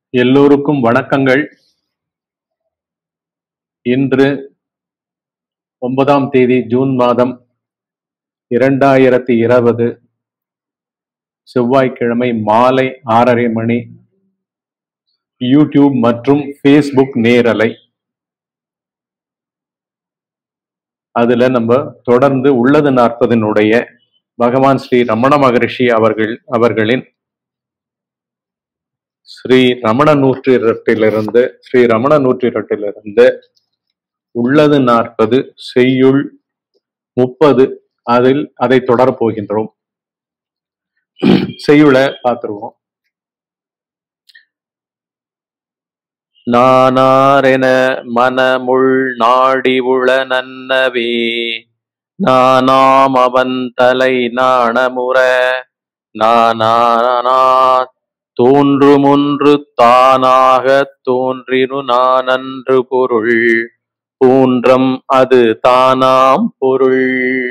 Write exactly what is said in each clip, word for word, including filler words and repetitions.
எல்லோருக்கும் வணக்கங்கள். இன்று ஒன்பதாம் தேதி ஜூன் மாதம் இரண்டாயிரத்தி இருபது செவ்வாய்க்கிழமை மாலை ஆறரை மணி யூடியூப் மற்றும் ஃபேஸ்புக் நேரலை. அதுல நம்ம தொடர்ந்து உள்ளது நாற்பதினுடைய பகவான் ஸ்ரீ ரமண மகரிஷி அவர்கள் அவர்களின் ஸ்ரீ ரமண நூற்றி இரட்டிலிருந்து ஸ்ரீ ரமண நூற்றி இரட்டிலிருந்து உள்ளது நாற்பது செய்யுள் முப்பது அதில் அதை தொடர போகின்றோம். செய்யுளை பார்த்துருவோம். நானாரென மனமுள் நாடி உள நன்னவே நானாம் அவன் தலை நாணமுற நானா தோன்றுமொன்று தானாக தோன்றினு நானன்று பொருள் பூன்றம் அது தானாம் பொருள்.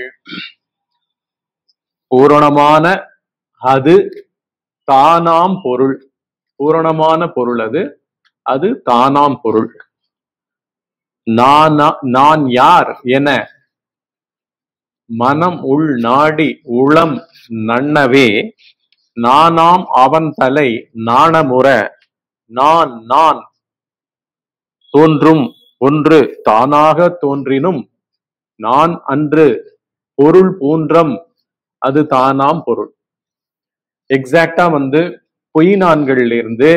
பூரணமான அது தானாம் பொருள். பூரணமான பொருள் அது அது தானாம் பொருள். நான் நான் யார் என மனம் உள் நாடி உளம் நன்னவே நானாம் அவன் தலை நாணமுற நான் நான் தோன்றும் ஒன்று தானாக தோன்றினும் நான் அன்று பொருள் பூன்றம் அது தானாம் பொருள். எக்ஸாக்டா வந்து பொய் நான்களில் இருந்து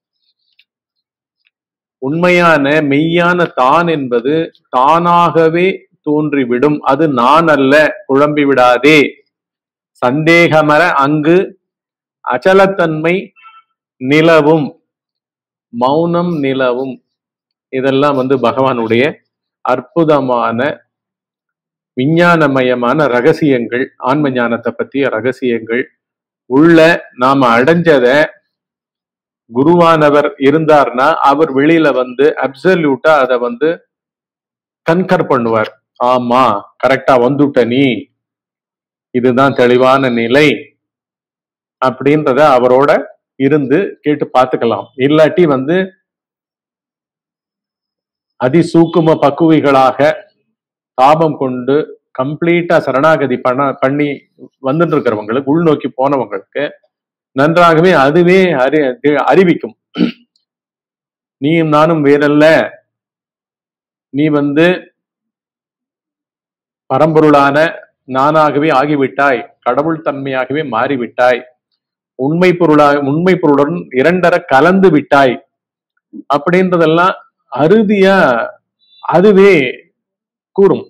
உண்மையான மெய்யான தான் என்பது தானாகவே தோன்றிவிடும். அது நான் அல்ல, குழம்பி விடாதே. சந்தேகமற அங்கு அச்சலத்தன்மை நிலவும், மௌனம் நிலவும். இதெல்லாம் வந்து பகவானுடைய அற்புதமான விஞ்ஞானமயமான ரகசியங்கள், ஆன்ம ஞானத்தை பற்றிய ரகசியங்கள். உள்ள நாம அடைஞ்சத குருவானவர் இருந்தார்னா அவர் வெளியில வந்து அப்சல்யூட்டா அதை வந்து கன்கர் பண்ணுவார். ஆமா, கரெக்டா வந்துட்ட நீ, இதுதான் தெளிவான நிலை அப்படின்றத அவரோட இருந்து கேட்டு பார்த்துக்கலாம். இல்லாட்டி வந்து அதிசூக்கும பக்குவிகளாக தாபம் கொண்டு கம்ப்ளீட்டா சரணாகதி பண்ண பண்ணி வந்துட்டு இருக்கிறவங்களுக்கு, உள்நோக்கி போனவங்களுக்கு நன்றாகவே அதுவே அறி அறிவிக்கும். நீயும் நானும் வேறல்ல, நீ வந்து பரம்பொருளான நானாகவே ஆகிவிட்டாய், கடவுள் தன்மையாகவே மாறிவிட்டாய், உண்மை பொருளாக உண்மை பொருளுடன் இரண்டர கலந்து விட்டாய் அப்படின்றதெல்லாம் அறுதியா அதுவே கூறும்.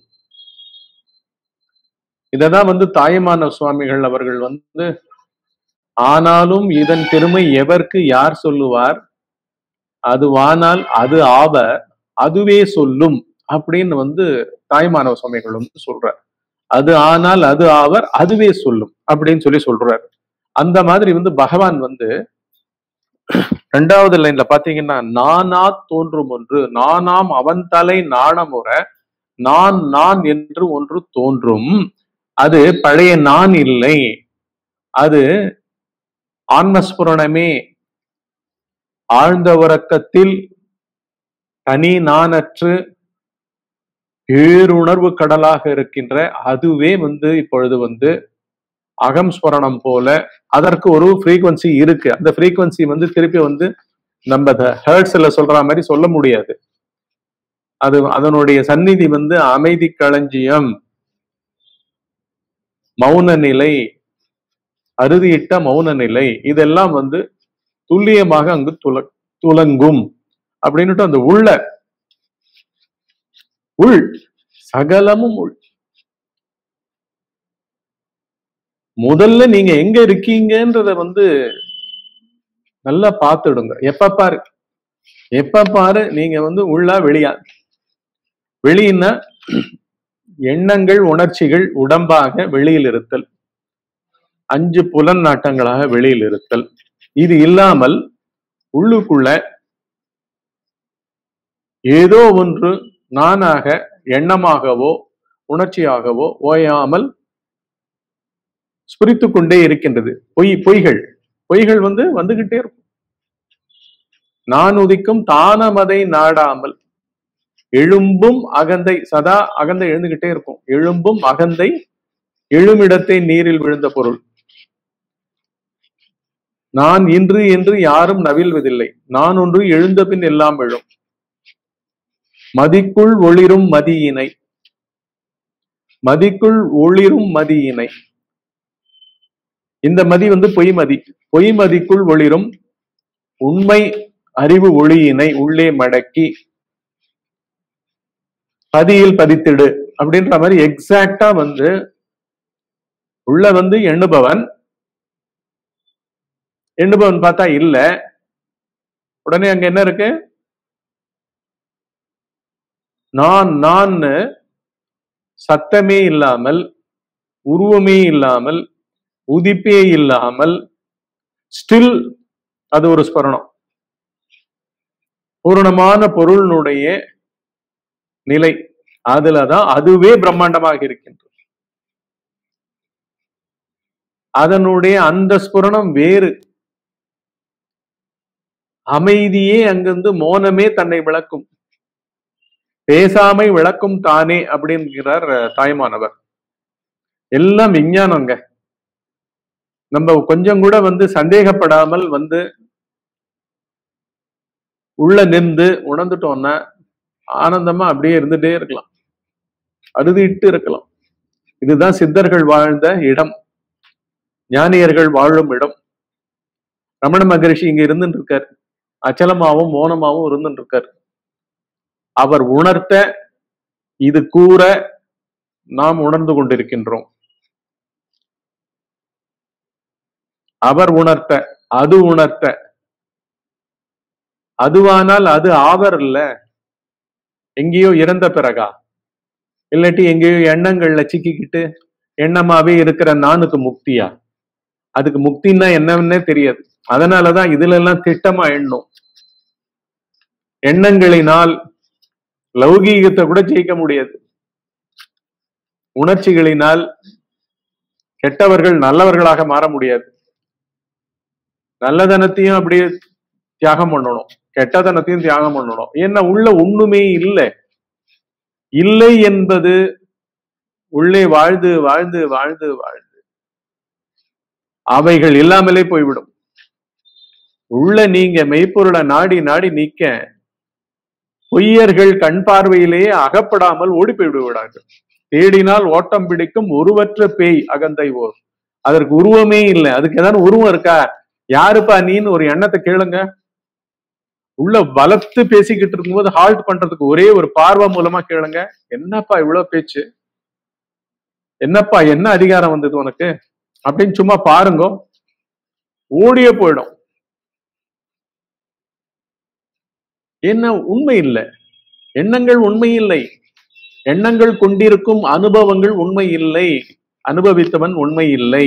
இததான் வந்து தாயுமான சுவாமிகள் அவர்கள் வந்து ஆனாலும் இதன் பெருமை எவர்க்கு யார் சொல்லுவார், அதுவானால் அது ஆவ அதுவே சொல்லும் அப்படின்னு வந்து தாயுமான சுவாமிகள் வந்து சொல்றார். அது ஆனால் அது ஆவர் அதுவே சொல்லும் அப்படின்னு சொல்லி சொல்றார். அந்த மாதிரி வந்து பகவான் வந்து ரெண்டாவது லைன்ல பாத்தீங்கன்னா, நானா தோன்றும் ஒன்று நானாம் அவன் தலை நாணமுற நான் நான் என்று ஒன்று தோன்றும். அது பழைய நான் இல்லை, அது ஆன்மஸ்புரணமே. ஆழ்ந்த உறக்கத்தில் தனி நானற்று பேருணர்வு கடலாக இருக்கின்ற அதுவே வந்து இப்பொழுது வந்து அகம் ஸ்மரணம் போல அதற்கு ஒரு ஃப்ரீக்வன்சி இருக்கு. அந்த ஃப்ரீக்வன்சி வந்து திருப்பி வந்து நம்ம ஹெர்ட்ஸ்ல சொல்ற மாதிரி சொல்ல முடியாது. அது அதனுடைய சந்நிதி வந்து அமைதி களஞ்சியம், மௌன நிலை, அறுதியிட்ட மௌன நிலை, இதெல்லாம் வந்து துல்லியமாக அங்கு துல துலங்கும் அப்படின்னுட்டு அந்த உள்ள உள் சகலமும் உள். முதல்ல நீங்க எங்க இருக்கீங்கன்றத வந்து நல்லா பார்த்துடுங்க. எப்ப பாரு எப்ப பாரு நீங்க வந்து உள்ளா வெளியா. வெளியின்னா எண்ணங்கள் உணர்ச்சிகள் உடம்பாக வெளியில் இருத்தல், அஞ்சு புலன் நாட்டங்களாக வெளியில் இருத்தல். இது இல்லாமல் உள்ளுக்குள்ள ஏதோ ஒன்று நானாக எண்ணமாகவோ உணர்ச்சியாகவோ ஓயாமல் ஸ்புரித்து கொண்டே இருக்கின்றது. பொய் பொய்கள் பொய்கள் வந்து வந்துகிட்டே இருக்கும். நான் உதிக்கும் தானமதை நாடாமல். எழும்பும் அகந்தை, சதா அகந்தை எழுந்துகிட்டே இருக்கும். எழும்பும் அகந்தை எழுமிடத்தை நீரில் விழுந்த பொருள். நான் இன்று என்று யாரும் நவில்வதில்லை. நான் ஒன்று எழுந்த பின் எல்லாம் விழும். மதிக்குள் ஒளிரும் மதியினை. மதிக்குள் ஒளிரும் மதியினை. இந்த மதி வந்து பொய் மதி. பொய் மதிக்குள் ஒளிரும் உண்மை அறிவு ஒளியினை உள்ளே மடக்கி பதியில் பதித்திடு அப்படின்ற மாதிரி எக்ஸாக்டா வந்து உள்ள வந்து எண்ணுபவன் எண்ணுபவன் பார்த்தா இல்ல. உடனே அங்க என்ன இருக்கு? நான் நான் சத்தமே இல்லாமல், உருவமே இல்லாமல், உதிப்பே இல்லாமல், ஸ்டில் அது ஒரு ஸ்பரணம். பூரணமான பொருளினுடைய நிலை அதுலதான் அதுவே பிரம்மாண்டமாக இருக்கின்றது. அதனுடைய அந்த ஸ்புரணம் வேறு. அமைதியே அங்கிருந்து மோனமே தன்னை விளக்கும். பேசாமை விளக்கும் தானே அப்படின்கிறார் தாய்மானவர். எல்லாம் விஞ்ஞானங்க. நம்ம கொஞ்சம் கூட வந்து சந்தேகப்படாமல் வந்து உள்ள நின்று உணர்ந்துட்டோம்னா ஆனந்தமா அப்படியே இருந்துட்டே இருக்கலாம், அறுதிட்டு இருக்கலாம். இதுதான் சித்தர்கள் வாழ்ந்த இடம், ஞானியர்கள் வாழும் இடம். ரமண மகரிஷி இங்க இருந்துட்டு இருக்கார், அச்சலமாவும் மோனமாவும் இருந்துட்டு இருக்கார். அவர் உணர்த்த இது கூற நாம் உணர்ந்து கொண்டிருக்கின்றோம். அவர் உணர்த்த அது உணர்த்த, அதுவானால் அது ஆவர் இல்ல, எங்கேயோ இறந்த பிறகா, இல்லாட்டி எங்கேயோ எண்ணங்கள்ல சிக்கிக்கிட்டு எண்ணமாவே இருக்கிற நானுக்கு முக்தியா? அதுக்கு முக்தின்னா என்னன்னே தெரியாது. அதனாலதான் இதுல எல்லாம் திட்டமா எண்ணும். எண்ணங்களினால் லௌகீகத்தை கூட ஜெயிக்க முடியாது. உணர்ச்சிகளினால் கெட்டவர்கள் நல்லவர்களாக மாற முடியாது. நல்லதனத்தையும் அப்படியே தியாகம் பண்ணணும், கெட்டதனத்தையும் தியாகம் பண்ணணும். ஏன்னா உள்ள ஒண்ணுமே இல்லை. இல்லை என்பது உள்ளே வாழ்ந்து வாழ்ந்து வாழ்ந்து வாழ்ந்து அவைகள் இல்லாமலே போய்விடும். உள்ள நீங்க மெய்ப்பொருளை நாடி நாடி நீக்க பொய்யர்கள் கண் பார்வையிலேயே அகப்படாமல் ஓடி போய்விடு விடார்கள். தேடினால் ஓட்டம் பிடிக்கும் உருவற்ற பேய் அகந்தை ஓர். அதற்கு உருவமே இல்லை. அதுக்கு ஏதாவது உருவம் இருக்கா? யாருப்பா நீன்னு ஒரு எண்ணத்தை கேளுங்க. உள்ள வளர்த்து பேசிக்கிட்டு இருக்கும்போது ஹால்ட் பண்றதுக்கு ஒரே ஒரு பார்வை மூலமா கேளுங்க. என்னப்பா இவ்வளவு பேச்சு, என்னப்பா என்ன அதிகாரம் வந்தது உனக்கு அப்படின்னு சும்மா பாருங்க, ஓடியே போயிடும். என்ன உண்மை இல்லை, எண்ணங்கள் உண்மை இல்லை, எண்ணங்கள் கொண்டிருக்கும் அனுபவங்கள் உண்மை இல்லை, அனுபவித்தவன் உண்மை இல்லை.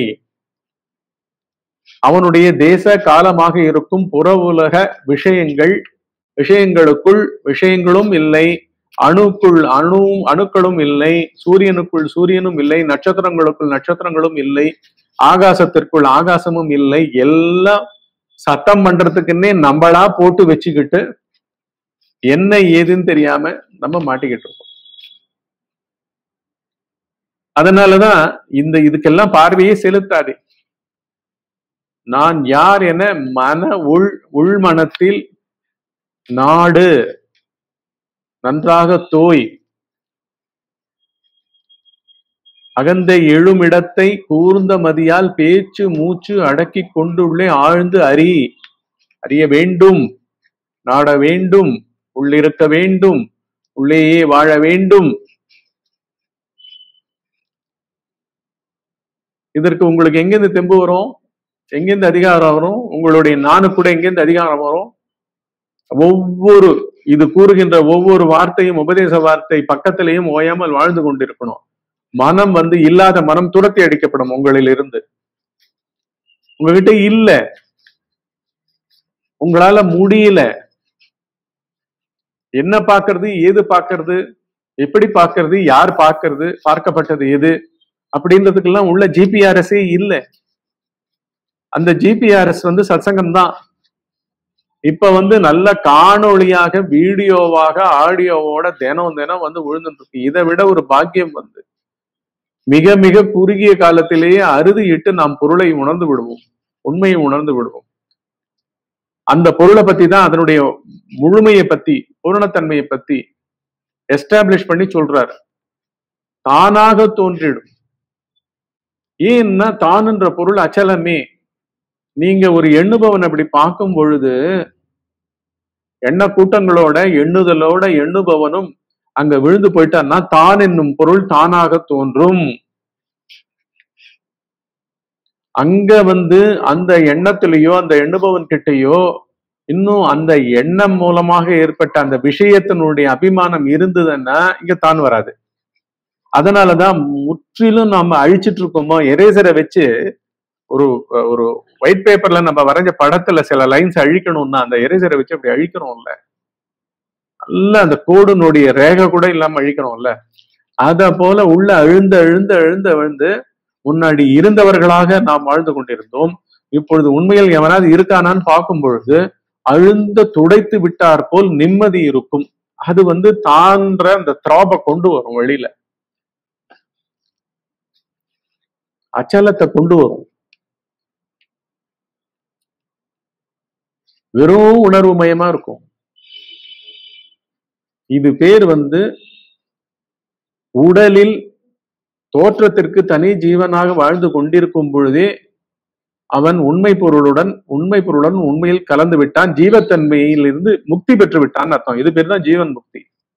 அவனுடைய தேச காலமாக இருக்கும் புற உலக விஷயங்கள், விஷயங்களுக்குள் விஷயங்களும் இல்லை, அணுக்குள் அணு அணுக்களும் இல்லை, சூரியனுக்குள் சூரியனும் இல்லை, நட்சத்திரங்களுக்குள் நட்சத்திரங்களும் இல்லை, ஆகாசத்திற்குள் ஆகாசமும் இல்லை. எல்லாம் சத்தம் பண்றதுக்குன்னே நம்மளா போட்டு வச்சுக்கிட்டு என்ன ஏதுன்னு தெரியாம நம்ம மாட்டிக்கிட்டு இருக்கோம். அதனாலதான் இந்த இதுக்கெல்லாம் பார்வையே செலுத்தாதே. நான் யார் என மன உள் உள்மனத்தில் நாடு நன்றாக தோய். அகந்தை எழுமிடத்தை கூர்ந்த மதியால் பேச்சு மூச்சு அடக்கி கொண்டுள்ளே ஆழ்ந்து அறி அறிய வேண்டும், நாட வேண்டும், உள்ளிருக்க வேண்டும், உள்ளேயே வாழ வேண்டும். இதற்கு உங்களுக்கு எங்கிருந்து தெம்பு வரும்? எங்கிருந்து அதிகாரம் வரும்? உங்களுடைய நானு கூட எங்கிருந்து அதிகாரம் வரும்? ஒவ்வொரு இது கூறுகின்ற ஒவ்வொரு வார்த்தையும் உபதேச வார்த்தை பக்கத்திலையும் ஓயாமல் வாழ்ந்து கொண்டிருக்கணும். மனம் வந்து இல்லாத மனம் துரத்தி அடிக்கப்படும் உங்களில் இருந்து. உங்ககிட்ட இல்ல, உங்களால முடியல. என்ன பாக்குறது, ஏது பாக்குறது, எப்படி பாக்குறது, யார் பாக்குறது, பார்க்கப்பட்டது எது அப்படின்றதுக்கெல்லாம் உள்ள ஜிபிஆர்எஸே இல்லை. அந்த ஜிபிஆர்எஸ் வந்து சத்சங்கம் தான். இப்ப வந்து நல்ல காணொளியாக வீடியோவாக ஆடியோவோட தினம் தினம் வந்து விழுந்துட்டு இருக்கு. இதை விட ஒரு பாக்கியம் வந்து மிக மிக குறுகிய காலத்திலேயே அறுதியிட்டு நாம் பொருளை உணர்ந்து விடுவோம், உண்மையை உணர்ந்து விடுவோம். அந்த பொருளை பத்தி தான், அதனுடைய முழுமையை பத்தி, பூரணத்தன்மையை பத்தி எஸ்டாப்ளிஷ் பண்ணி சொல்றாரு. தானாக தோன்றிடும். ஏன்னா தானுன்ற பொருள் அச்சலமே. நீங்க ஒரு எண்ணுபவன் அப்படி பார்க்கும் பொழுது எண்ண கூட்டங்களோட எண்ணுதலோட எண்ணுபவனும் அங்க விழுந்து போயிட்டான்னா தான் என்னும் பொருள் தானாக தோன்றும். அங்க வந்து அந்த எண்ணத்திலேயோ அந்த எண்ணுபவன் கிட்டையோ இன்னும் அந்த எண்ணம் மூலமாக ஏற்பட்ட அந்த விஷயத்தினுடைய அபிமானம் இருந்ததுன்னா இங்க தான் வராது. அதனாலதான் முற்றிலும் நாம அழிச்சிட்டு இருக்கோமோ. எரேசரை வச்சு ஒரு ஒரு ஒயிட் பேப்பர்ல நம்ம வரைஞ்ச படத்துல சில லைன்ஸ் அழிக்கணும்னா அந்த எரேசரை வச்சு அப்படி அழிக்கிறோம்ல, நல்ல அந்த கோடுனுடைய ரேகை கூட இல்லாம அழிக்கிறோம்ல, அத போல உள்ள அழுந்த அழுந்த அழுந்த அழுந்து முன்னாடி இருந்தவர்களாக நாம் வாழ்ந்து கொண்டிருந்தோம். இப்பொழுது உண்மையில் எவனாவது இருக்கானான்னு பார்க்கும் பொழுது அழுந்த துடைத்து விட்டார் போல் நிம்மதி இருக்கும். அது வந்து தான்ற அந்த த்ராப கொண்டு வரும், வெளியில அச்சலத்தை கொண்டு வரும். வெறும் உணர்வு மயமா இருக்கும். இது பேர் வந்து உடலில் தோற்றத்திற்கு தனி ஜீவனாக வாழ்ந்து கொண்டிருக்கும் பொழுதே அவன் உண்மை பொருளுடன் உண்மை பொருளுடன் உண்மையில் கலந்து விட்டான், ஜீவத்தன்மையில் இருந்து முக்தி பெற்று விட்டான் அர்த்தம். இது பேர் தான் ஜீவன் முக்தி.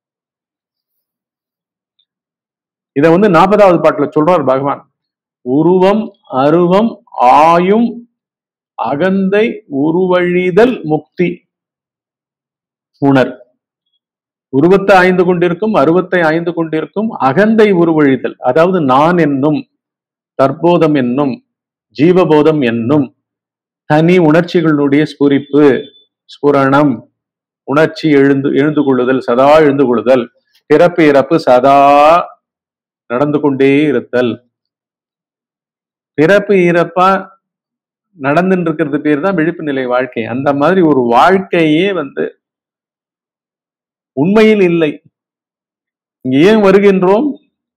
இத வந்து நாற்பதாவது பாட்டுல சொல்றார் பகவான். உருவம் அருவம் ஆயும் அகந்தை உருவழிதல் முக்தி உணர். உருவத்தை ஆய்ந்து கொண்டிருக்கும், அருவத்தை ஆய்ந்து கொண்டிருக்கும், அகந்தை உருவழிதல், அதாவது நான் என்னும் தற்போதம் என்னும் ஜீவபோதம் என்னும் தனி உணர்ச்சிகளுடைய ஸ்புரிப்பு, ஸ்புரணம், உணர்ச்சி எழுந்து எழுந்து கொள்ளுதல், சதா எழுந்து கொள்ளுதல், பிறப்பு இறப்பு சதா நடந்து கொண்டே இருத்தல். பிறப்பு இறப்பா நடந்துட்டு இருக்கிறது பேர் தான் விழிப்பு நிலை வாழ்க்கை. அந்த மாதிரி ஒரு வாழ்க்கையே வந்து உண்மையில் இல்லை. இங்க ஏன் வருகின்றோம்?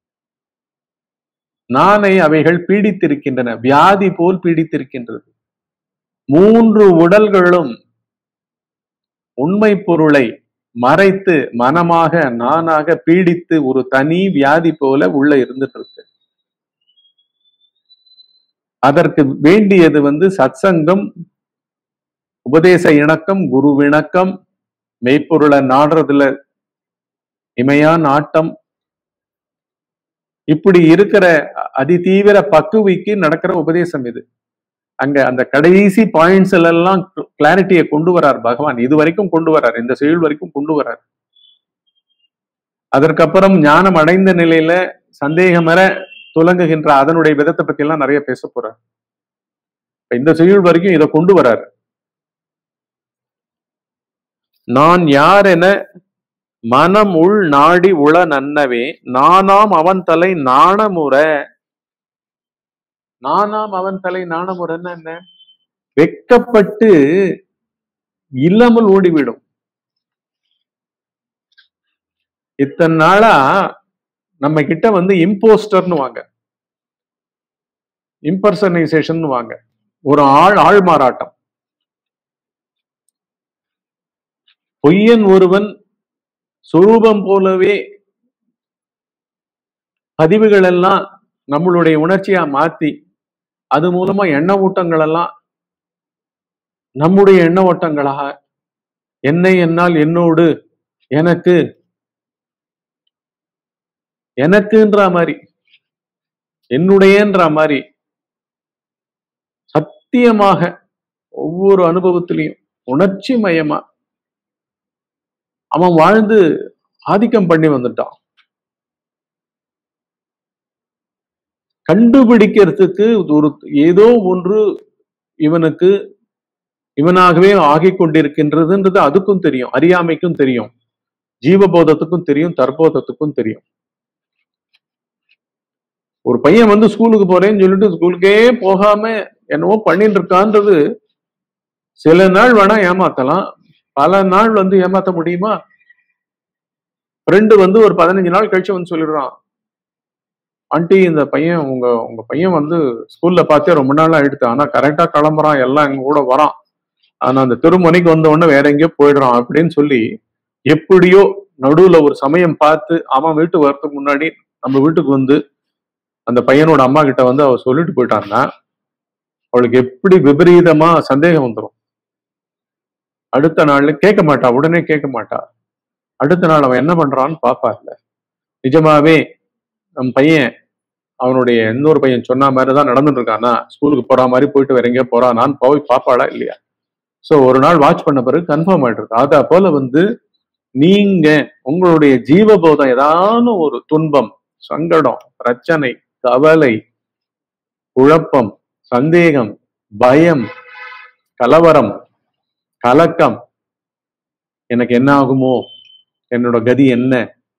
நானை அவைகள் பீடித்திருக்கின்றன, வியாதி போல் பீடித்திருக்கின்றது. மூன்று உடல்களும் உண்மை பொருளை மறைத்து மனமாக நானாக பீடித்து ஒரு தனி வியாதி போல உள்ள இருந்துட்டு இருக்கு. அதற்கு வேண்டியது வந்து சத்சங்கம், உபதேச இணக்கம், குரு விணக்கம், மெய்ப்பொருளை நாடுறதுல இமையான் ஆட்டம், இப்படி இருக்கிற அதிதீவிர பக்குவிக்கு நடக்கிற உபதேசம் இது. அங்க அந்த கடைசி பாயிண்ட்ஸ் எல்லாம் கிளாரிட்டியை கொண்டு வரார் பகவான். இது வரைக்கும் கொண்டு வரார், இந்த செயல் வரைக்கும் கொண்டு வரார். அதற்கப்புறம் ஞானம் அடைந்த நிலையில சந்தேகமற துலங்குகின்ற அதனுடைய விதத்தை பத்தி எல்லாம் நிறைய பேச போறார். இந்த செயல் வரைக்கும் இதை கொண்டு வராரு. நான் யார் என மனம் உள் நாடி உள நன்னவே நானாம் அவன் தலை நாணமுற. நானாம் அவன் தலை நாணமுறன்னா என்ன? வெக்கப்பட்டு இல்லாமல் ஓடிவிடும். இத்தனை நாளா நம்ம கிட்ட வந்து இம்போஸ்டர்னு வாங்க, இம்பர்சனைசேஷன் வாங்க, ஒரு ஆள் ஆள் மாறாட்டம். பொய்யன் ஒருவன் சொரூபம் போலவே பதிவுகள் எல்லாம் நம்மளுடைய உணர்ச்சியா மாத்தி அது மூலமா எண்ண ஓட்டங்கள் எல்லாம் நம்முடைய எண்ண ஓட்டங்களாக என்னை என்னால் என்னோடு எனக்கு எனக்குன்ற மாதிரி என்னுடையன்ற மாதிரி சத்தியமாக ஒவ்வொரு அனுபவத்திலையும் உணர்ச்சி மயமா அவன் வாழ்ந்து ஆதிக்கம் பண்ணி வந்துட்டான். கண்டுபிடிக்கிறதுக்கு ஒரு ஏதோ ஒன்று இவனுக்கு இவனாகவே ஆகிக் கொண்டிருக்கின்றதுன்றது அதுக்கும் தெரியும், அறியாமைக்கும் தெரியும், ஜீவபோதத்துக்கும் தெரியும், தற்போதத்துக்கும் தெரியும். ஒரு பையன் வந்து ஸ்கூலுக்கு போறேன்னு சொல்லிட்டு ஸ்கூலுக்கே போகாம என்னவோ பண்ணிட்டு இருக்கான்றது சில நாள் வேணா ஏமாத்தலாம், பல நாள் வந்து ஏமாத்த முடியுமா? ஃப்ரெண்டு வந்து ஒரு பதினஞ்சு நாள் கழிச்சு வந்து சொல்லிடுறான், ஆண்டி இந்த பையன் உங்க உங்க பையன் வந்து ஸ்கூல்ல பார்த்தே ரொம்ப நாள் ஆயிடுத்து, ஆனா கரெக்டா கிளம்புறான், எல்லாம் எங்க கூட வரான், ஆனா அந்த திருமணிக்கு வந்த உடனே வேற எங்கேயோ போயிடுறான் அப்படின்னு சொல்லி எப்படியோ நடுவுல ஒரு சமயம் பார்த்து அவன் வீட்டுக்கு வரதுக்கு முன்னாடி நம்ம வீட்டுக்கு வந்து அந்த பையனோட அம்மா கிட்ட வந்து அவ சொல்லிட்டு போயிட்டான்னா அவளுக்கு எப்படி விபரீதமா சந்தேகம் வந்துடும். அடுத்த நாள் கேட்க மாட்டா, உடனே கேட்க மாட்டா. அடுத்த நாள் அவன் என்ன பண்றான்னு பாப்பா. இல்ல நிஜமாவே நம் பையன் அவனுடைய இன்னொரு பையன் சொன்ன மாதிரிதான் நடந்துட்டு இருக்கானா, ஸ்கூலுக்கு போற மாதிரி போயிட்டு வேற எங்கேயோ போறானான்னு போய் பாப்பாளா இல்லையா? சோ ஒரு நாள் வாட்ச் பண்ண பிறகு கன்ஃபார்ம் ஆயிட்டு இருக்கு. அத போல வந்து நீங்க உங்களுடைய ஜீவபோதம் ஏதாவது ஒரு துன்பம், சங்கடம், பிரச்சனை, கவலை, குழப்பம், சந்தேகம், பயம், கலவரம், கலக்கம், எனக்கு என்ன ஆகுமோ, என்னோட கதி என்ன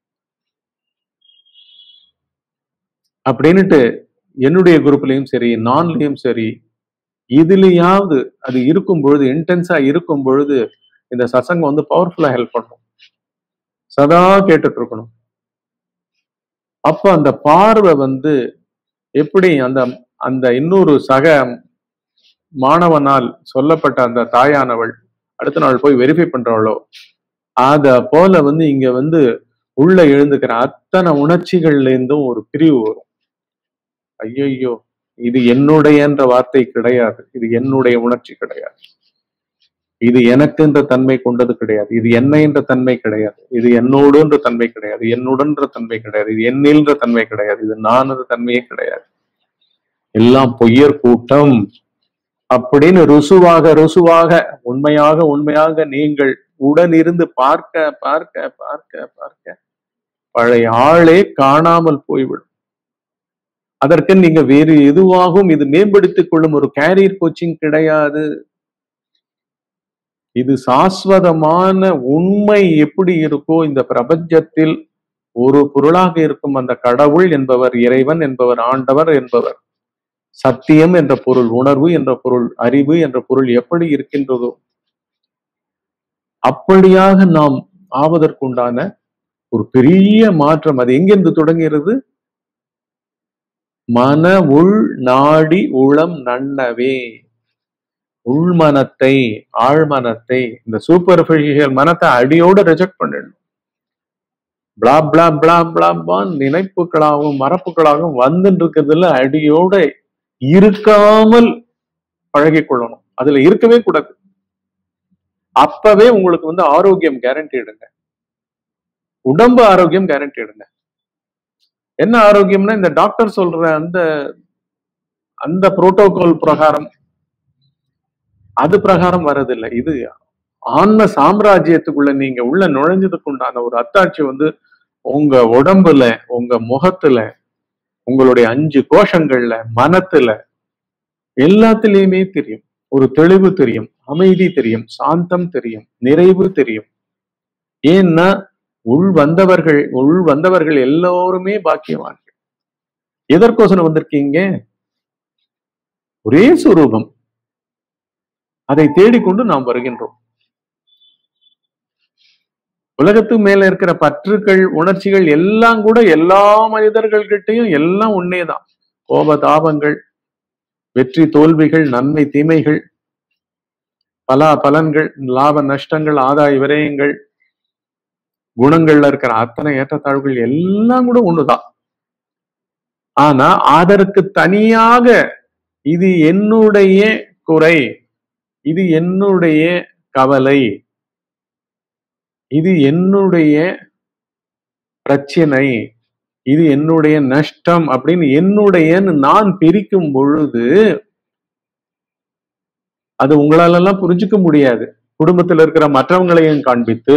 அப்படின்னுட்டு என்னுடைய குரூப்லயும் சரி நான்லயும் சரி இதுலயாவது அது இருக்கும் பொழுது, இன்டென்ஸா இருக்கும் பொழுது இந்த சசங்கம் வந்து பவர்ஃபுல்லா ஹெல்ப் பண்ணும். சதா கேட்டுட்டு இருக்கணும். அப்ப அந்த பார்வை வந்து எப்படி அந்த அந்த இன்னொரு சக மாணவனால் சொல்லப்பட்ட அந்த தாயானவள் அடுத்த நாள் போய் வெரிஃபை பண்றாளோ அத போல வந்து இங்க வந்து உள்ள எழுந்துக்கிற அத்தனை உணர்ச்சிகள்ல இருந்தும் ஒரு பிரிவு வரும். ஐயோ இது என்னுடையன்ற வார்த்தை கிடையாது, இது என்னுடைய உணர்ச்சி கிடையாது, இது எனக்கு என்ற தன்மை கொண்டது கிடையாது, இது என்ன என்ற தன்மை கிடையாது, இது என்னோடுன்ற தன்மை கிடையாது, என்னுடன்ற தன்மை கிடையாது, இது என்னில்ன்ற தன்மை கிடையாது, இது நான் என்ற தன்மையே கிடையாது, எல்லாம் பொய்யர் கூட்டம் அப்படின்னு ருசுவாக ருசுவாக உண்மையாக உண்மையாக நீங்கள் உடனிருந்து பார்க்க பார்க்க பார்க்க பார்க்க பழைய ஆளே காணாமல் போய்விடும். அதற்கு நீங்க வேறு எதுவாகவும் இது மேம்படுத்திக் கொள்ளும் ஒரு கேரியர் கோச்சிங் கிடையாது. இது சாஸ்வதமான உண்மை எப்படி இருக்கோ இந்த பிரபஞ்சத்தில் ஒரு பொருளாக இருக்கும் அந்த கடவுள் என்பவர், இறைவன் என்பவர், ஆண்டவர் என்பவர், சத்தியம் என்ற பொருள், உணர்வு என்ற பொருள், அறிவு என்ற பொருள் எப்படி இருக்கின்றதோ அப்படியாக நாம் ஆவதற்குண்டான ஒரு பெரிய மாற்றம். அது எங்கிருந்து தொடங்குகிறது? மன உள் நாடி உளம் நன்னவே. உள்மனத்தை, ஆழ்மனத்தை, இந்த சூப்பர்ஃபிஷியல் மனத்தை அடியோட ரிஜெக்ட் பண்ணிடணும். பிளா பிளா பிளா பிளாபான் நினைப்புகளாகவும் மரப்புகளாகவும் வந்துட்டு இருக்கிறதுல அடியோட இருக்காமல் பழகி கொள்ளணும். அதுல இருக்கவே கூடாது. அப்பவே உங்களுக்கு வந்து ஆரோக்கியம் கேரண்டி எடுங்க, உடம்பு ஆரோக்கியம் கேரண்டி எடுங்க. என்ன ஆரோக்கியம்னா இந்த டாக்டர் சொல்ற அந்த அந்த புரோட்டோகால் பிரகாரம் அது பிரகாரம் வர்றதில்லை. இது ஆன்ம சாம்ராஜ்யத்துக்குள்ள நீங்க உள்ள நுழைஞ்சதுக்கு உண்டான ஒரு அத்தாட்சி வந்து உங்க உடம்புல, உங்க முகத்துல, உங்களுடைய அஞ்சு கோஷங்கள்ல, மனத்துல எல்லாத்திலையுமே தெரியும். ஒரு தெளிவு தெரியும், அமைதி தெரியும், சாந்தம் தெரியும், நிறைவு தெரியும். ஏன்னா உள் வந்தவர்கள் உள் வந்தவர்கள் எல்லோருமே பாக்கியவான்கள். எதற்கோசரம் வந்திருக்கீங்க? ஒரே சுரூபம், அதை தேடிக்கொண்டு நாம் வருகின்றோம். உலகத்துக்கு மேல இருக்கிற பற்றுக்கள், உணர்ச்சிகள் எல்லாம் கூட எல்லா மனிதர்கள்கிட்டையும் எல்லாம் உண்மைதான். கோப தாபங்கள், வெற்றி தோல்விகள், நன்மை தீமைகள், பல பலன்கள், லாப நஷ்டங்கள், ஆதாய விரயங்கள், குணங்கள்ல இருக்கிற அத்தனை ஏற்றத்தாழ்வுகள் எல்லாம் கூட ஒண்ணுதான். ஆனா அதற்கு தனியாக இது என்னுடைய குறை, இது என்னுடைய கவலை, இது என்னுடைய பிரச்சனை, இது என்னுடைய நஷ்டம் அப்படின்னு என்னுடையன்னு நான் பிரிக்கும் பொழுது அது உங்களால எல்லாம் புரிஞ்சுக்க முடியாது. குடும்பத்தில் இருக்கிற மற்றவங்களையும் காண்பித்து,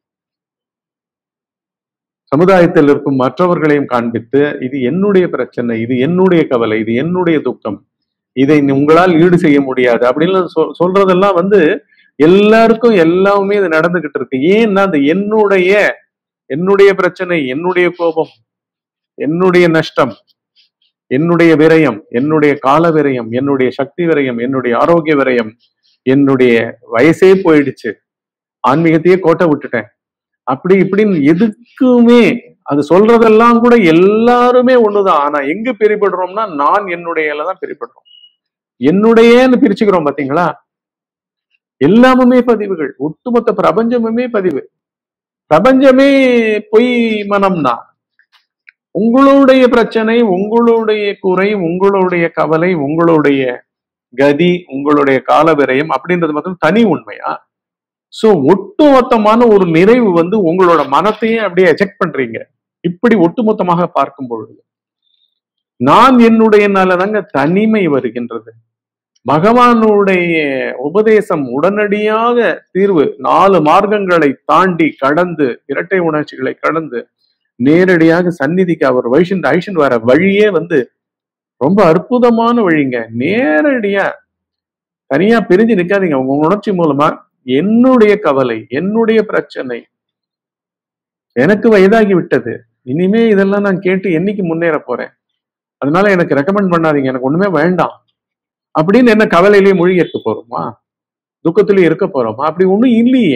சமுதாயத்தில் இருக்கும் மற்றவர்களையும் காண்பித்து, இது என்னுடைய பிரச்சனை, இது என்னுடைய கவலை, இது என்னுடைய துக்கம், இதை உங்களால் ஈடு செய்ய முடியாது அப்படின்னு சொல் சொல்றதெல்லாம் வந்து எல்லாருக்கும் எல்லாமே இது நடந்துகிட்டு இருக்கு. ஏன்னா அந்த என்னுடைய என்னுடைய பிரச்சனை, என்னுடைய கோபம், என்னுடைய நஷ்டம், என்னுடைய விரயம், என்னுடைய கால விரயம், என்னுடைய சக்தி விரயம், என்னுடைய ஆரோக்கிய விரயம், என்னுடைய வயசே போயிடுச்சு, ஆன்மீகத்தையே கோட்டை விட்டுட்டேன், அப்படி இப்படின்னு எதுக்குமே அது சொல்றதெல்லாம் கூட எல்லாருமே ஒண்ணுதான். ஆனா எங்க பிரிபடுறோம்னா நான் என்னுடைய தான் பிரிபடுறோம். என்னுடையன்னு பிரிச்சுக்கிறோம் பாத்தீங்களா? எல்லாமுமே பதிவுகள், ஒட்டுமொத்த பிரபஞ்சமுமே பதிவு. பிரபஞ்சமே பொய் மனம்தான். உங்களுடைய பிரச்சனை, உங்களுடைய குறை, உங்களுடைய கவலை, உங்களுடைய கதி, உங்களுடைய கால விரயம் அப்படின்றது மட்டும் தனி உண்மையா? சோ ஒட்டுமொத்தமான ஒரு நிறைவு வந்து உங்களோட மனத்தையே அப்படியே எஜெக்ட் பண்றீங்க. இப்படி ஒட்டுமொத்தமாக பார்க்கும் பொழுது நான் என்னுடைய தாங்க தனிமை வருகின்றது. பகவானுடைய உபதேசம் உடனடியாக தீர்வு. நாலு மார்க்கங்களை தாண்டி கடந்து, இரட்டை உணர்ச்சிகளை கடந்து நேரடியாக சந்நிதிக்கு அவர் வைஷன் ஐஷன் வர வழியே வந்து ரொம்ப அற்புதமான வழிங்க. நேரடியா தனியா பிரிஞ்சு நிக்காதீங்க. உங்க உணர்ச்சி மூலமா என்னுடைய கவலை, என்னுடைய பிரச்சனை, எனக்கு வயதாகி விட்டது, இனிமே இதெல்லாம் நான் கேட்டு என்னைக்கு முன்னேற போறேன், அதனால எனக்கு ரெக்கமெண்ட் பண்ணாதீங்க, எனக்கு ஒண்ணுமே வேண்டாம் அப்படின்னு என்ன கவலையிலேயே மூழ்கி இருக்க போறோமா? துக்கத்திலேயே இருக்க போறோமா? அப்படி ஒண்ணும் இல்லையே.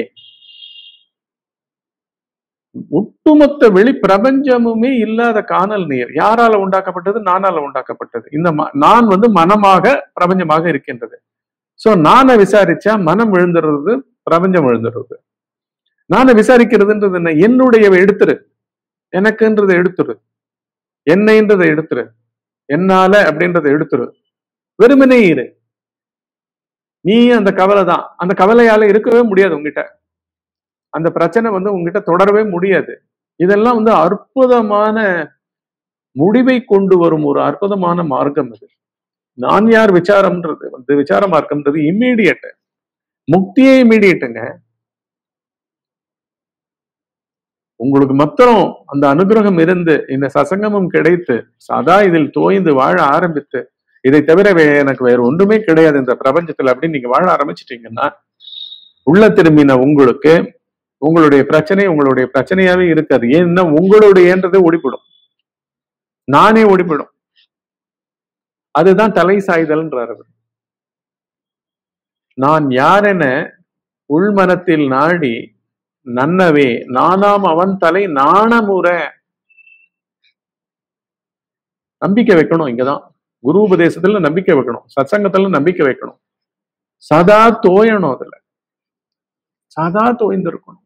ஒட்டுமொத்த வெளி பிரபஞ்சமுமே இல்லாத காணல் நீர் யாரால உண்டாக்கப்பட்டது? நானால உண்டாக்கப்பட்டது. இந்த நான் வந்து மனமாக பிரபஞ்சமாக இருக்கின்றது. சோ நானை விசாரிச்சா மனம் விழுந்துடுறது, பிரபஞ்சம் விழுந்துடுறது. நானை விசாரிக்கிறதுன்றது என்ன? என்னுடைய எடுத்துரு, எனக்குன்றதை எடுத்துரு, என்னைன்றதை எடுத்துரு, என்னால அப்படின்றத எடுத்துரு, வெறுமனே இரு. நீ அந்த கவலை தான். அந்த கவலையால இருக்கவே முடியாது உங்ககிட்ட. அந்த பிரச்சனை வந்து உங்ககிட்ட தொடரவே முடியாது. இதெல்லாம் வந்து அற்புதமான முடிவை கொண்டு வரும் ஒரு அற்புதமான மார்க்கம் இது. நான் யார் விசாரம்ன்றது வந்து விசார மார்க்கம்ன்றது இம்மீடியட். முக்தியே இம்மீடியட்டுங்க. உங்களுக்கு மொத்தம் அந்த அனுகிரகம் இருந்து இந்த சசங்கமும் கிடைத்து சதா இதில் தோய்ந்து வாழ ஆரம்பித்து, இதை தவிர எனக்கு வேற ஒன்றுமே கிடையாது இந்த பிரபஞ்சத்துல அப்படின்னு நீங்க வாழ ஆரம்பிச்சிட்டீங்கன்னா, உள்ள திரும்பின உங்களுக்கு உங்களுடைய பிரச்சனை உங்களுடைய பிரச்சனையாவே இருக்காது. ஏன்னா உங்களுடையன்றதை ஓடிப்படும், நானே ஓடிப்படும். அதுதான் தலை சாய்தல்ன்றார். நான் யாரென உள்மனத்தில் நாடி நன்னவே நானாம் அவன் தலை நாணமுற. நம்பிக்கை வைக்கணும். இங்கதான் குரு உபதேசத்துல நம்பிக்கை வைக்கணும், சத்சங்கத்துல நம்பிக்கை வைக்கணும், சதா தோயணும், அதுல சதா தோய்ந்திருக்கணும்.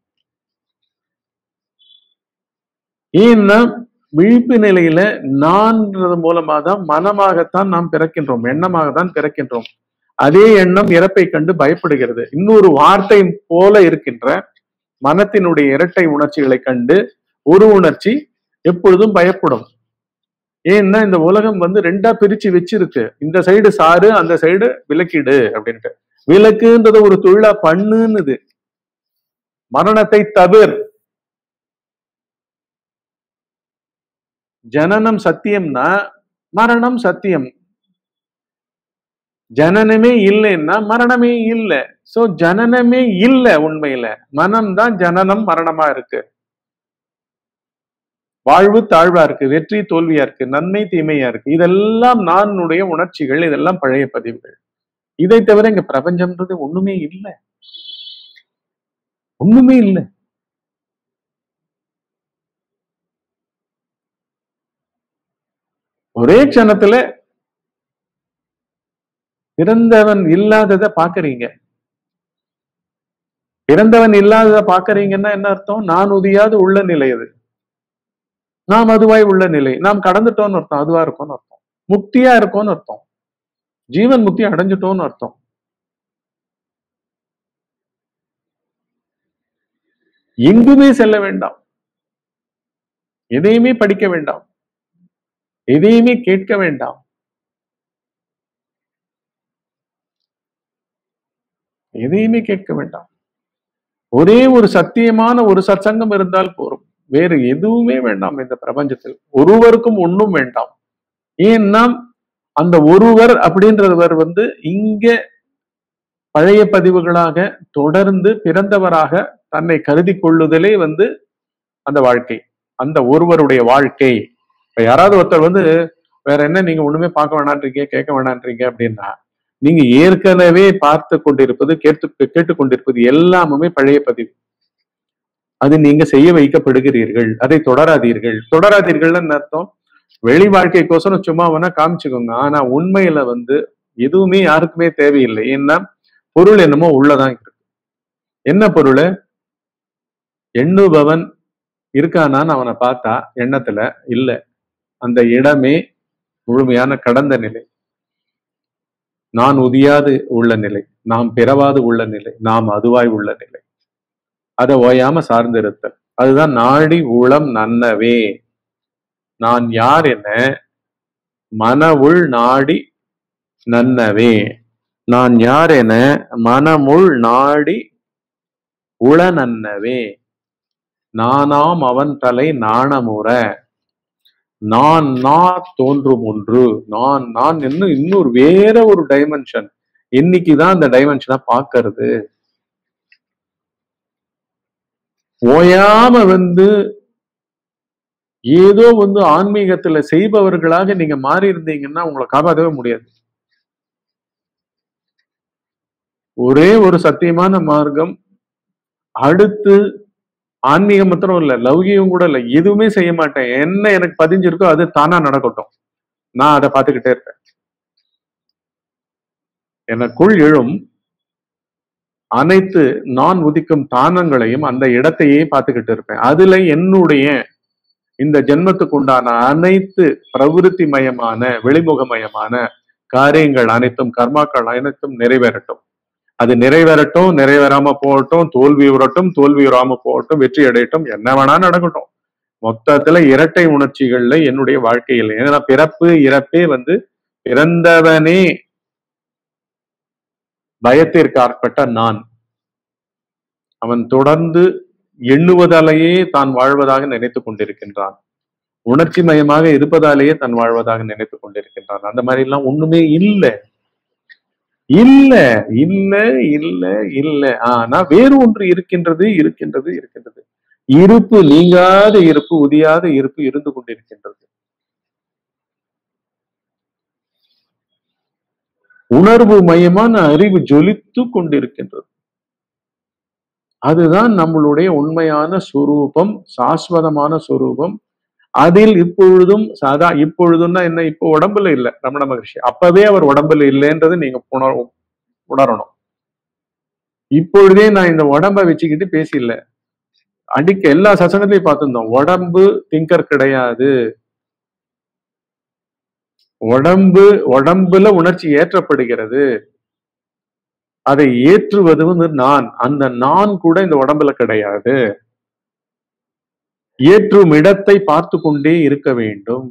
ஏன்னா விழிப்பு நிலையில நான்றது மூலமா தான் மனமாகத்தான் நாம் பிறக்கின்றோம், எண்ணமாக தான் பிறக்கின்றோம். அதே எண்ணம் இறப்பை கண்டு பயப்படுகிறது. இன்னொரு வார்த்தை போல இருக்கின்ற மனத்தினுடைய இரட்டை உணர்ச்சிகளை கண்டு ஒரு உணர்ச்சி எப்பொழுதும் பயப்படும். ஏன்னா இந்த உலகம் வந்து ரெண்டா பிரிச்சு வச்சிருக்கு. இந்த சைடு சாரு, அந்த சைடு விலக்கிடு அப்படின்ட்டு. விலக்குன்றது ஒரு தொழிலா பண்ணுன்னுது. மரணத்தை தவிர ஜனனம் சத்தியம்னா மரணம் சத்தியம். ஜனனமே இல்லைன்னா மரணமே இல்லை. சோ ஜனனமே இல்லை. உண்மையில மனம்தான் ஜனனம் மரணமா இருக்கு. வாழ்வு தாழ்வா இருக்கு, வெற்றி தோல்வியா இருக்கு, நன்மை தீமையா இருக்கு. இதெல்லாம் நானுடைய உணர்ச்சிகள், இதெல்லாம் பழைய பதிவுகள். இதை தவிர இங்க பிரபஞ்சம்ன்றது ஒண்ணுமே இல்லை, ஒண்ணுமே இல்லை. ஒரே க்ஷணத்துல பிறந்தவன் இல்லாததை பாக்குறீங்க. பிறந்தவன் இல்லாததை பாக்குறீங்கன்னா என்ன அர்த்தம்? நான் உதியாது உள்ள நிலை அது. நாம் அதுவாய் உள்ள நிலை. நாம் கடந்துட்டோம்னு அர்த்தம். அதுவா இருக்கும்னு அர்த்தம். முக்தியா இருக்கும்னு அர்த்தம். ஜீவன் முக்தி அடைஞ்சிட்டோம்னு அர்த்தம். எங்குமே செல்ல வேண்டாம், எதையுமே படிக்க வேண்டாம், எதையுமே கேட்க வேண்டாம், எதையுமே கேட்க வேண்டாம். ஒரே ஒரு சத்தியமான ஒரு சத்சங்கம் இருந்தால் போரும். வேறு எதுவுமே வேண்டாம் இந்த பிரபஞ்சத்தில். ஒருவருக்கும் ஒன்றும் வேண்டாம். ஏன்னா அந்த ஒருவர் அப்படின்றவர் வந்து இங்க பழைய பதிவுகளாக தொடர்ந்து பிறந்தவராக தன்னை கருதி கொள்ளுதலே வந்து அந்த வாழ்க்கை, அந்த ஒருவருடைய வாழ்க்கை. இப்ப யாராவது ஒருத்தர் வந்து வேற என்ன நீங்க ஒண்ணுமே பார்க்க வேணான்றீங்க, கேட்க வேணான்றீங்க அப்படின்னா, நீங்க ஏற்கனவே பார்த்து கொண்டிருப்பது கேட்டு கேட்டுக்கொண்டிருப்பது எல்லாமே பழைய பதிவு. அது நீங்க செய்ய வைக்கப்படுகிறீர்கள். அதை தொடராதீர்கள். தொடராதீர்கள்னு அர்த்தம் வெளி வாழ்க்கைக்கோசரம் சும்மா வேணா காமிச்சுக்கோங்க. ஆனா உண்மையில வந்து எதுவுமே யாருக்குமே தேவையில்லை. ஏன்னா பொருள் என்னமோ உள்ளதான் இருக்கு. என்ன பொருள்? எண்ணுபவன் இருக்கானான்னு அவனை பார்த்தா எண்ணத்துல இல்ல. அந்த இடமே முழுமையான கடந்த நிலை. நான் உதியாது உள்ள நிலை, நாம் பிறவாது உள்ள நிலை, நாம் அதுவாய் உள்ள நிலை. அதை ஓயாம சார்ந்திருத்தல். அதுதான் நாடி உளம் நன்னவே. நான் யார் என மனவுள் நாடி நன்னவே. நான் யார் என மனமுள் நாடி உள நன்னவே. நானாம் அவன் தலை நாணமுற. நான் நான் தோன்றும் ஒன்று. நான் நான் இன்னும் இன்னொரு வேற ஒரு டைமென்ஷன். இன்னைக்குதான் அந்த டைமென்ஷனை பார்க்கறது. ஓயாம வந்து ஏதோ வந்து ஆன்மீகத்துல செய்பவர்களாக நீங்க மாறி இருந்தீங்கன்னா உங்களை காப்பாற்றவே முடியாது. ஒரே ஒரு சத்தியமான மார்க்கம். அடுத்து ஆன்மீகம் மாத்திரம் இல்ல, லௌகியம் கூட இல்ல, எதுவுமே செய்ய மாட்டேன். என்ன எனக்கு பதிஞ்சிருக்கோ அது தானா நடக்கட்டும், நான் அதை பார்த்துக்கிட்டே இருப்பேன். எனக்குள் எழும் அனைத்து நான் உதிக்கும் தானங்களையும் அந்த இடத்தையே பார்த்துக்கிட்டு இருப்பேன். அதுல என்னுடைய இந்த ஜென்மத்துக்கு உண்டான அனைத்து பிரவிருத்தி மயமான வெளிமுகமயமான காரியங்கள் அனைத்தும் கர்மாக்கள் அனைத்தும் நிறைவேறட்டும். அது நிறைவேறட்டும், நிறைவேறாம போகட்டும், தோல்வி உறட்டும், தோல்வி உறாம போகட்டும், வெற்றி அடையட்டும், என்ன வேணா நடக்கட்டும். மொத்தத்துல இரட்டை உணர்ச்சிகள்ல என்னுடைய வாழ்க்கையில். ஏன்னா பிறப்பு இறப்பே வந்து பிறந்தவனே பயத்திற்கு ஆட்பட்ட நான். அவன் தொடர்ந்து எண்ணுவதாலேயே தான் வாழ்வதாக நினைத்துக் கொண்டிருக்கின்றான். உணர்ச்சி மயமாக இருப்பதாலேயே தான் வாழ்வதாக நினைத்துக் கொண்டிருக்கின்றான். அந்த மாதிரி எல்லாம் ஒண்ணுமே இல்லை. இல்ல இல்ல இல்ல இல்ல. ஆனா வேறு ஒன்று இருக்கின்றது இருக்கின்றது இருக்கின்றது. இருப்பு, நீங்காத இருப்பு, உதியாத இருப்பு இருந்து கொண்டிருக்கின்றது. உணர்வு மயமான அறிவு ஜொலித்து கொண்டிருக்கின்றது. அதுதான் நம்மளுடைய உண்மையான சுரூபம், சாஸ்வதமான சுரூபம். அதில் இப்பொழுதும் சாதா இப்பொழுதும்னா என்ன, இப்போ உடம்புல இல்ல ரமண மகர்ஷி, அப்பவே அவர் உடம்புல இல்லைன்றது நீங்க உணர் உணரணும். இப்பொழுதே நான் இந்த உடம்ப வச்சுக்கிட்டு பேசிடல, அடிக்க எல்லா சசனத்தையும் பார்த்திருந்தோம். உடம்பு திங்கர் கிடையாது. உடம்பு உடம்புல உணர்ச்சி ஏற்றப்படுகிறது. அதை ஏற்றுவது வந்து நான். அந்த நான் கூட இந்த உடம்புல கிடையாது. ஏற்றும் இடத்தை பார்த்து கொண்டே இருக்க வேண்டும்.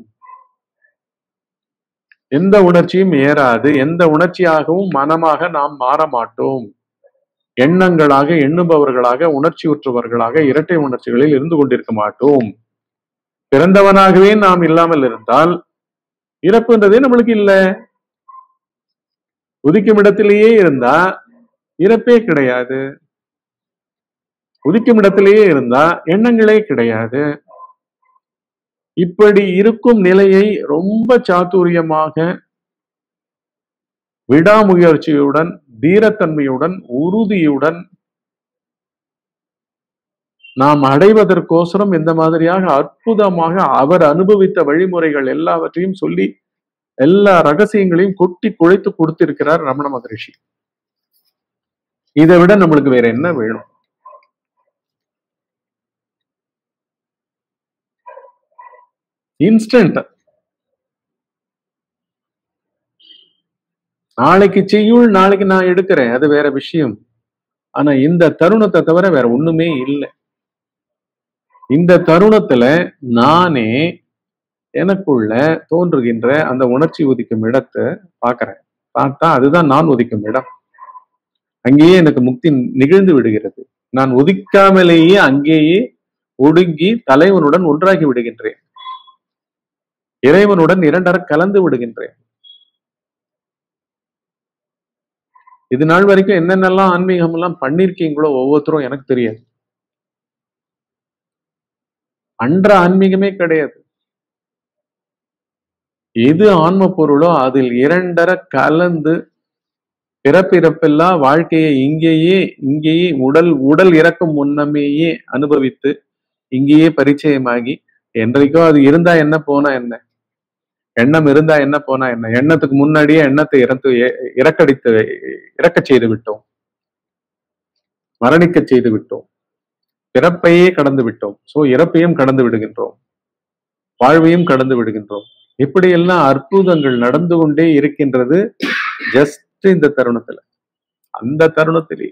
எந்த உணர்ச்சியும் ஏறாது. எந்த உணர்ச்சியாகவும் மனமாக நாம் மாற மாட்டோம். எண்ணங்களாக, எண்ணுபவர்களாக, உணர்ச்சி உற்றவர்களாக இரட்டை உணர்ச்சிகளில் இருந்து கொண்டிருக்க மாட்டோம். பிறந்தவனாகவே நாம் இல்லாமல் இருந்தால் இறப்புன்றதே நம்மளுக்கு இல்லை. உதிக்கும் இடத்திலேயே இருந்தா இறப்பே கிடையாது. உதிக்கும் இடத்திலேயே இருந்தா எண்ணங்களே கிடையாது. இப்படி இருக்கும் நிலையை ரொம்ப சாதுரியமாக, விடாமுயற்சியுடன், தீரத்தன்மையுடன், உறுதியுடன் நாம் அடைவதற்கோசரம் இந்த மாதிரியாக அற்புதமாக அவர் அனுபவித்த வழிமுறைகள் எல்லாவற்றையும் சொல்லி எல்லா ரகசியங்களையும் கொட்டி குழைத்து கொடுத்திருக்கிறார் ரமண மகரிஷி. இதை விட நம்மளுக்கு வேற என்ன வேணும்? இன்ஸ்டன்ட். நாளைக்கு செய்யுள், நாளைக்கு நான் எடுக்கிறேன், அது வேற விஷயம். ஆனா இந்த தருணத்தை தவிர வேற ஒண்ணுமே இல்லை. இந்த தருணத்துல நானே எனக்குள்ள தோன்றுகின்ற அந்த உணர்ச்சி உதிக்கும் இடத்தை பார்க்கிறேன். பார்த்தா அதுதான் நான் உதிக்கும் இடம். அங்கேயே எனக்கு முக்தி நிகழ்ந்து விடுகிறது. நான் உதிக்காமலேயே அங்கேயே ஒடுங்கி தலைவனுடன் ஒன்றாகி விடுகின்றேன். இறைவனுடன் இரண்டர கலந்து விடுகின்றேன். இது நாள் வரைக்கும் என்னென்னலாம் ஆன்மீகம் எல்லாம் பண்ணிருக்கீங்களோ ஒவ்வொருத்தரும் எனக்கு தெரியாது. அன்ற ஆன்மீகமே கிடையாது. எது ஆன்ம பொருளோ அதில் இரண்டர கலந்து பிறப்பிறப்பெல்லாம் வாழ்க்கையை இங்கேயே இங்கேயே உடல் உடல் இறக்கும் முன்னமேயே அனுபவித்து இங்கேயே பரிச்சயமாகி என்றைக்கோ அது இருந்தா என்ன போனா என்ன, எண்ணம் இருந்தா என்ன போனா என்ன, எண்ணத்துக்கு முன்னாடியே எண்ணத்தை இறந்து இறக்கடித்து இறக்க செய்து விட்டோம், மரணிக்க செய்து விட்டோம், பிறப்பையே கடந்து விட்டோம். சோ இறப்பையும் கடந்து விடுகின்றோம், வாழ்வையும் கடந்து விடுகின்றோம். இப்படியெல்லாம் அற்புதங்கள் நடந்து கொண்டே இருக்கின்றது ஜஸ்ட் இந்த தருணத்துல. அந்த தருணத்திலே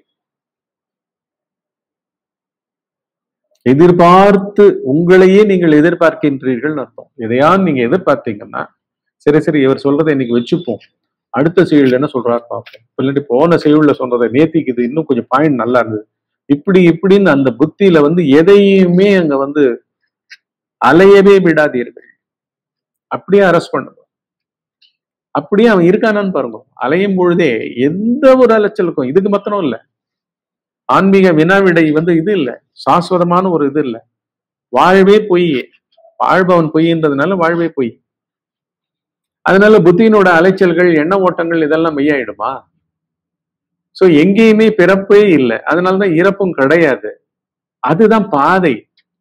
எதிர்பார்த்து உங்களையே நீங்கள் எதிர்பார்க்கின்றீர்கள் அர்த்தம். எதையா நீங்க எதிர்பார்த்தீங்கன்னா சரி சரி இவர் சொல்றதை இன்னைக்கு வச்சுப்போம், அடுத்த செய்யுள் என்ன சொல்றாரு பார்ப்போம், இல்லாட்டி போன செய்யுள்ல சொல்றதை நேத்திக்கு இது இன்னும் கொஞ்சம் பாயிண்ட் நல்லா இருந்தது, இப்படி இப்படின்னு அந்த புத்தியில வந்து எதையுமே அங்க வந்து அலையவே விடாதீர்கள். அப்படியே அரெஸ்ட் பண்ணுங்க. அப்படியே அவன் இருக்கானான்னு பாருங்க. அலையும் பொழுதே எந்த ஒரு அலைச்சலுக்கும், இதுக்கு மாத்திரம் இல்ல, ஆன்மீக வினாவிடை வந்து இது இல்ல, சாஸ்வதமான ஒரு இது இல்ல, வாழ்வே பொய், வாழ்பவன் பொய்ன்றதுனால வாழ்வே பொய். அதனால புத்தியினோட அலைச்சல்கள் எண்ண ஓட்டங்கள் இதெல்லாம் மெய்யாயிடுமா? சோ எங்கேயுமே பிறப்பே இல்லை, அதனாலதான் இறப்பும் கிடையாது. அதுதான் பாதை.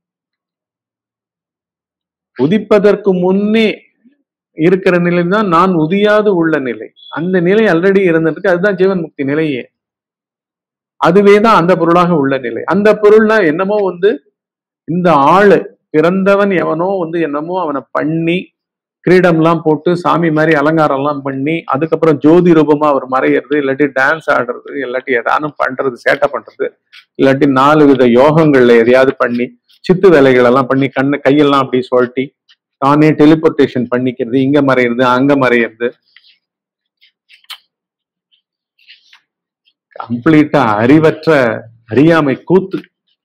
உதிப்பதற்கு முன்னே இருக்கிற நிலை தான் நான் உதியாது உள்ள நிலை. அந்த நிலை ஆல்ரெடி இருந்திருக்கு, அதுதான் ஜீவன் முக்தி நிலையே. அதுவேதான் அந்த பொருளாக உள்ள நிலை. அந்த பொருள்னா என்னமோ வந்து இந்த ஆளு பிறந்தவன் எவனோ வந்து என்னமோ அவனை பண்ணி கிரீடம் எல்லாம் போட்டு சாமி மாதிரி அலங்காரம் எல்லாம் பண்ணி அதுக்கப்புறம் ஜோதி ரூபமா அவர் மறையிறது, இல்லாட்டி டான்ஸ் ஆடுறது, இல்லாட்டி ஏதானும் பண்றது, சேட்டை பண்றது, இல்லாட்டி நாலு வித யோகங்கள்ல எதையாவது பண்ணி சித்து வேலைகள் எல்லாம் பண்ணி கண்ணு கையெல்லாம் அப்படி சொல்லிட்டி தானே டெலிபோர்டேஷன் பண்ணிக்கிறது, இங்க மறையிறது அங்க மறையிறது, கம்ப்ளீட்டா அறிவற்ற அறியாமை கூத்து.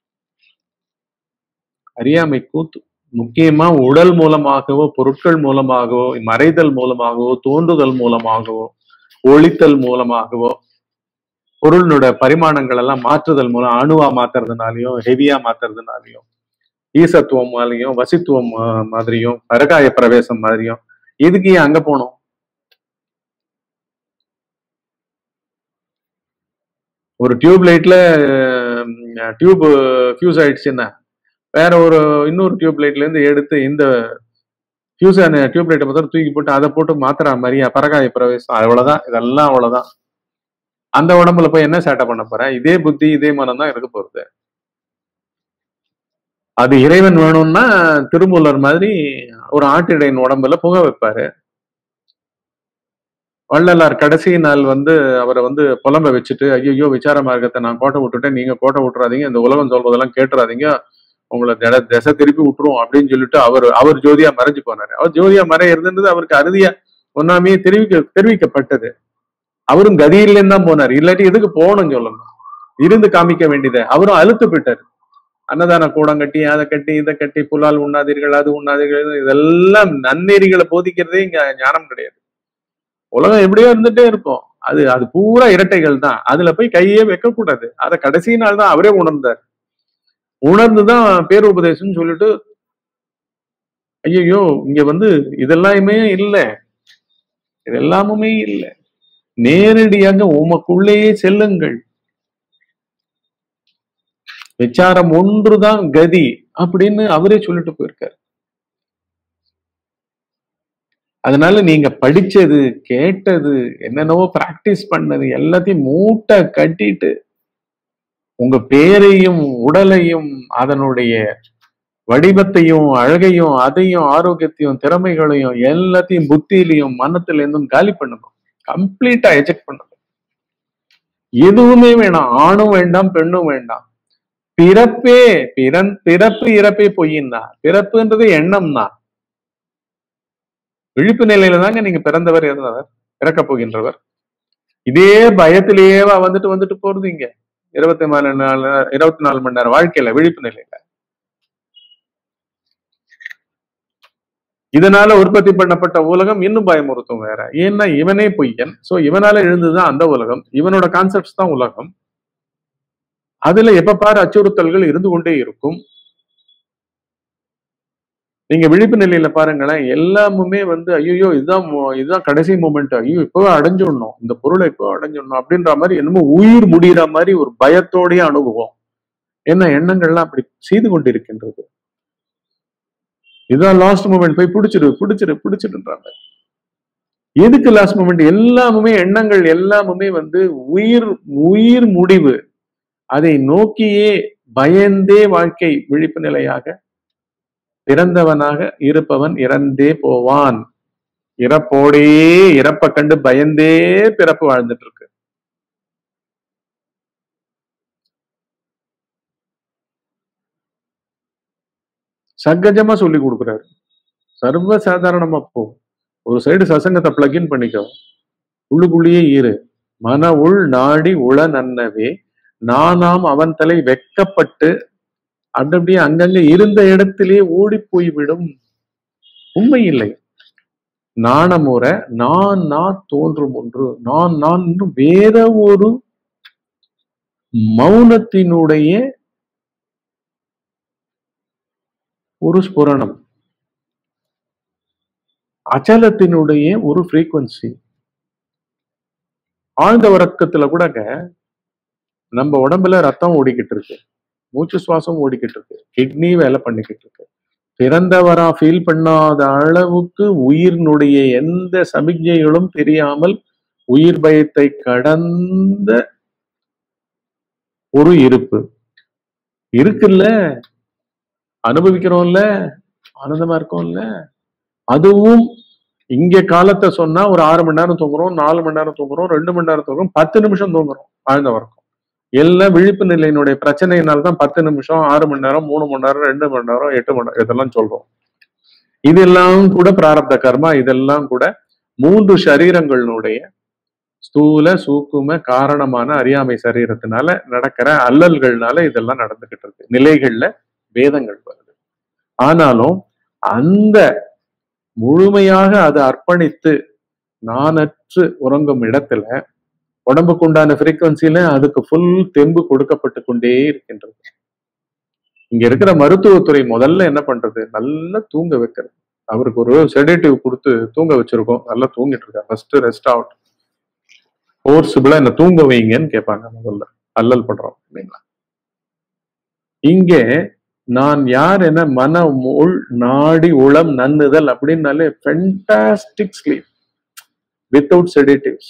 அறியாமை கூத்து. முக்கியமா உடல் மூலமாகவோ பொருட்கள் மூலமாகவோ மறைதல் மூலமாகவோ தோன்றுதல் மூலமாகவோ ஒளித்தல் மூலமாகவோ பொருளினுடைய பரிமாணங்கள் எல்லாம் மாற்றுதல் மூலம் அணுவா மாத்துறதுனாலையும் ஹெவியா மாத்துறதுனாலையும் ஈசத்துவம் மாதிரியும் வசித்துவம் மாதிரியும் பரகாய பிரவேசம் மாதிரியும் எதுக்கு அங்க போனோம்? ஒரு டியூப் லைட்ல டியூப் ஃபியூஸ் ஆயிடுச்சுன்னா வேற ஒரு இன்னொரு டியூப் லைட்ல இருந்து எடுத்து இந்த ஃபியூஸ் ஆன டியூப் லைட்டை பார்த்தா தூக்கி போட்டு அதை போட்டு மாத்திரா மாதிரியா பரகாய பிரவேசம், அவ்வளவுதான். இதெல்லாம் அவ்வளவுதான். அந்த உடம்புல போய் என்ன சேட்டை பண்ண போறேன்? இதே புத்தி இதே மனம் தான் இருக்க போறது. அது இறைவன் வேணும்னா திருமூலர் மாதிரி ஒரு ஆட்டிடையின் உடம்புல புக வைப்பாரு. வள்ளலார் கடைசி நாள் வந்து அவரை வந்து புலம்ப வச்சுட்டு, ஐயோ விசார மார்க்கத்தை நான் கோட்டை விட்டுட்டேன், நீங்க கோட்டை விட்டுறாதீங்க, இந்த உலகம் சொல்வதெல்லாம் கேட்டுறாதீங்க, உங்களை திட திசை திருப்பி விட்டுரும் அப்படின்னு சொல்லிட்டு அவர் அவர் ஜோதியா மறைஞ்சு போனாரு. அவர் ஜோதியா மறைய இருந்தது அவருக்கு அறுதியா ஒன்னாமே தெரிவிக்க தெரிவிக்கப்பட்டது. அவரும் கதியிலேன்னு தான் போனார், இல்லாட்டி எதுக்கு போகணும்னு சொல்லணும், இருந்து காமிக்க வேண்டியதை. அவரும் அழுத்து போயிட்டாரு. அன்னதான கூடம் கட்டி அதை கட்டி இதை கட்டி புலால் உண்ணாதீர்கள் அது உண்ணாதீர்கள், இதெல்லாம் நன்னெறிகளை போதிக்கிறதே இங்க ஞானம் கிடையாது. உலகம் எப்படியோ இருந்துட்டே இருக்கும், அது அது பூரா இரட்டைகள் தான், அதுல போய் கையே வைக்க கூடாது. அதை கடைசி நாள் தான் அவரே உணர்ந்தார். உணர்ந்துதான் பேருபதேசம்னு சொல்லிட்டு ஐயோ இங்க வந்து இதெல்லாமே இல்லை, இது எல்லாமுமே இல்லை, நேரடியாக உமக்குள்ளேயே செல்லுங்கள், விசாரம் ஒன்றுதான் கதி அப்படின்னு அவரே சொல்லிட்டு போயிருக்காரு. அதனால நீங்க படிச்சது கேட்டது என்னென்னவோ பிராக்டிஸ் பண்ணது எல்லாத்தையும் மூட்டை கட்டிட்டு உங்க பேரையும் உடலையும் அதனுடைய வடிவத்தையும் அழகையும் அதையும் ஆரோக்கியத்தையும் திறமைகளையும் எல்லாத்தையும் புத்தியிலையும் மனத்துல இருந்தும் காலி பண்ணணும், கம்ப்ளீட்டா எஜெக்ட் பண்ணணும். எதுவுமே வேணாம், ஆணும் வேண்டாம் பெண்ணும் வேண்டாம். பிறப்பே பிறன் பிறப்பு இறப்பே பொய்யின்னா, பிறப்புன்றது எண்ணம் தான். விழிப்பு நிலையில தாங்க நீங்க பிறந்தவர் இருந்தவர் இறக்க போகின்றவர். இதே பயத்திலேயேவா வந்துட்டு வந்துட்டு போறது இங்க இருபத்தி நாலு நாலு இருபத்தி நாலு மணி நேரம் வாழ்க்கையில விழிப்பு நிலையில. இதனால உற்பத்தி பண்ணப்பட்ட உலகம் இன்னும் பயமுறுத்தும் வேற. ஏன்னா இவனே பொய்யன். சோ இவனால எழுந்துதான் அந்த உலகம், இவனோட கான்செப்ட்ஸ் தான் உலகம். அதுல எப்ப பாரு அச்சுறுத்தல்கள் இருந்து கொண்டே இருக்கும். நீங்க விழிப்பு நிலையில பாருங்களேன், எல்லாமுமே வந்து ஐயோ இதுதான் மொ- இதுதான் கடைசி மூமெண்ட், ஐயோ இப்பவே அடைஞ்சிடணும், இந்த பொருளை இப்போ அடைஞ்சிடணும் அப்படின்ற மாதிரி என்னமோ உயிர் முடிகிற மாதிரி ஒரு பயத்தோடயே அணுகுவோம். என்ன எண்ணங்கள்லாம் அப்படி செய்து கொண்டிருக்கின்றது. இதுதான் லாஸ்ட் மூமெண்ட், போய் பிடிச்சிரு பிடிச்சிரு பிடிச்சிருன்றாங்க. எதுக்கு லாஸ்ட் மூமெண்ட்? எல்லாமுமே எண்ணங்கள் எல்லாமுமே வந்து உயிர் உயிர் முடிவு. அதை நோக்கியே பயந்தே வாழ்க்கை விழிப்பு நிலையாக பிறந்தவனாக இருப்பவன் இறந்தே போவான். இறப்போடே இறப்ப கண்டு பயந்தே பிறப்பு வாழ்ந்துட்டு இருக்கு. சகஜமா சொல்லி கொடுக்குறாரு, சர்வ சாதாரணமா போ. ஒரு சைடு சசங்கத்தை பிளக்இன் பண்ணிக்கோ, உள்ளுக்குள்ளேயே இரு. மன உள் நாடி உள நன்னவே நானாம் அவன் தலை வெக்கப்பட்டு அப்படி அப்படியே அங்கங்க இருந்த இடத்திலே ஓடி போய்விடும். உண்மை இல்லை. நாணமுற நான் நான் தோன்றும் ஒன்று, நான் நான் வேற ஒரு மௌனத்தினுடைய ஒரு ஸ்புரணம், அச்சலத்தினுடைய ஒரு ஃப்ரீக்வன்சி. ஆழ்ந்த உறக்கத்துல கூடங்க நம்ம உடம்புல ரத்தம் ஓடிக்கிட்டு இருக்கு, மூச்சு சுவாசம் ஓடிக்கிட்டு இருக்கு, கிட்னி வேலை பண்ணிக்கிட்டு இருக்கு. பிறந்தவரா ஃபீல் பண்ணாத அளவுக்கு உயிரினுடைய எந்த சமிக்ஞைகளும் தெரியாமல் உயிர் பயத்தை கடந்த ஒரு இருப்பு இருக்குல்ல, அனுபவிக்கிறோம்ல, ஆனந்தமா இருக்கோம்ல. அதுவும் இங்க காலத்தை சொன்னா ஒரு ஆறு மணி நேரம் தூங்குறோம், நாலு மணி நேரம் தூங்குறோம், ரெண்டு மணி நேரம் தூங்குறோம், பத்து நிமிஷம் தூங்குறோம். ஆழ்ந்த உறக்கம் எல்லாம் விழிப்பு நிலையினுடைய பிரச்சனையினால்தான் பத்து நிமிஷம், ஆறு மணி நேரம், மூணு மணி நேரம், ரெண்டு மணி நேரம், எட்டு மணி நேரம் இதெல்லாம் சொல்றோம். இதெல்லாம் கூட பிராரப்த கர்மா. இதெல்லாம் கூட மூன்று சரீரங்களுடைய ஸ்தூல சூக்கும காரணமான அறியாமை சரீரத்தினால நடக்கிற அல்லல்கள்னால இதெல்லாம் நடந்துகிட்டு இருக்கு. நிலைகள்ல வேதங்கள் வருது. ஆனாலும் அந்த முழுமையாக அதை அர்ப்பணித்து நானற்று உறங்கும் இடத்துல உடம்புக்கு உண்டான ஃப்ரீக்வன்சில அதுக்கு ஃபுல் தெம்பு கொடுக்கப்பட்டு கொண்டே இருக்கின்றது. இங்க இருக்கிற மருத்துவத்துறை முதல்ல என்ன பண்றது? நல்லா தூங்க வைக்கிறது. அவருக்கு ஒரு செடேட்டிவ் கொடுத்து தூங்க வச்சிருக்கோம், நல்லா தூங்கிட்டு இருக்காரு. ஃபர்ஸ்ட் ரெஸ்ட் அவுட், ஃபோர்ஸிபிளா என்ன தூங்க வைங்கன்னு கேட்பாங்க முதல்ல அல்லல் பண்றோம் இல்லைங்களா. இங்கே நான் யார் என மன உள் நாடி உளம் நன்னுதல் அப்படின்னாலே ஃபென்டாஸ்டிக் ஸ்லீப் வித்தவுட் செடேட்டிவ்ஸ்.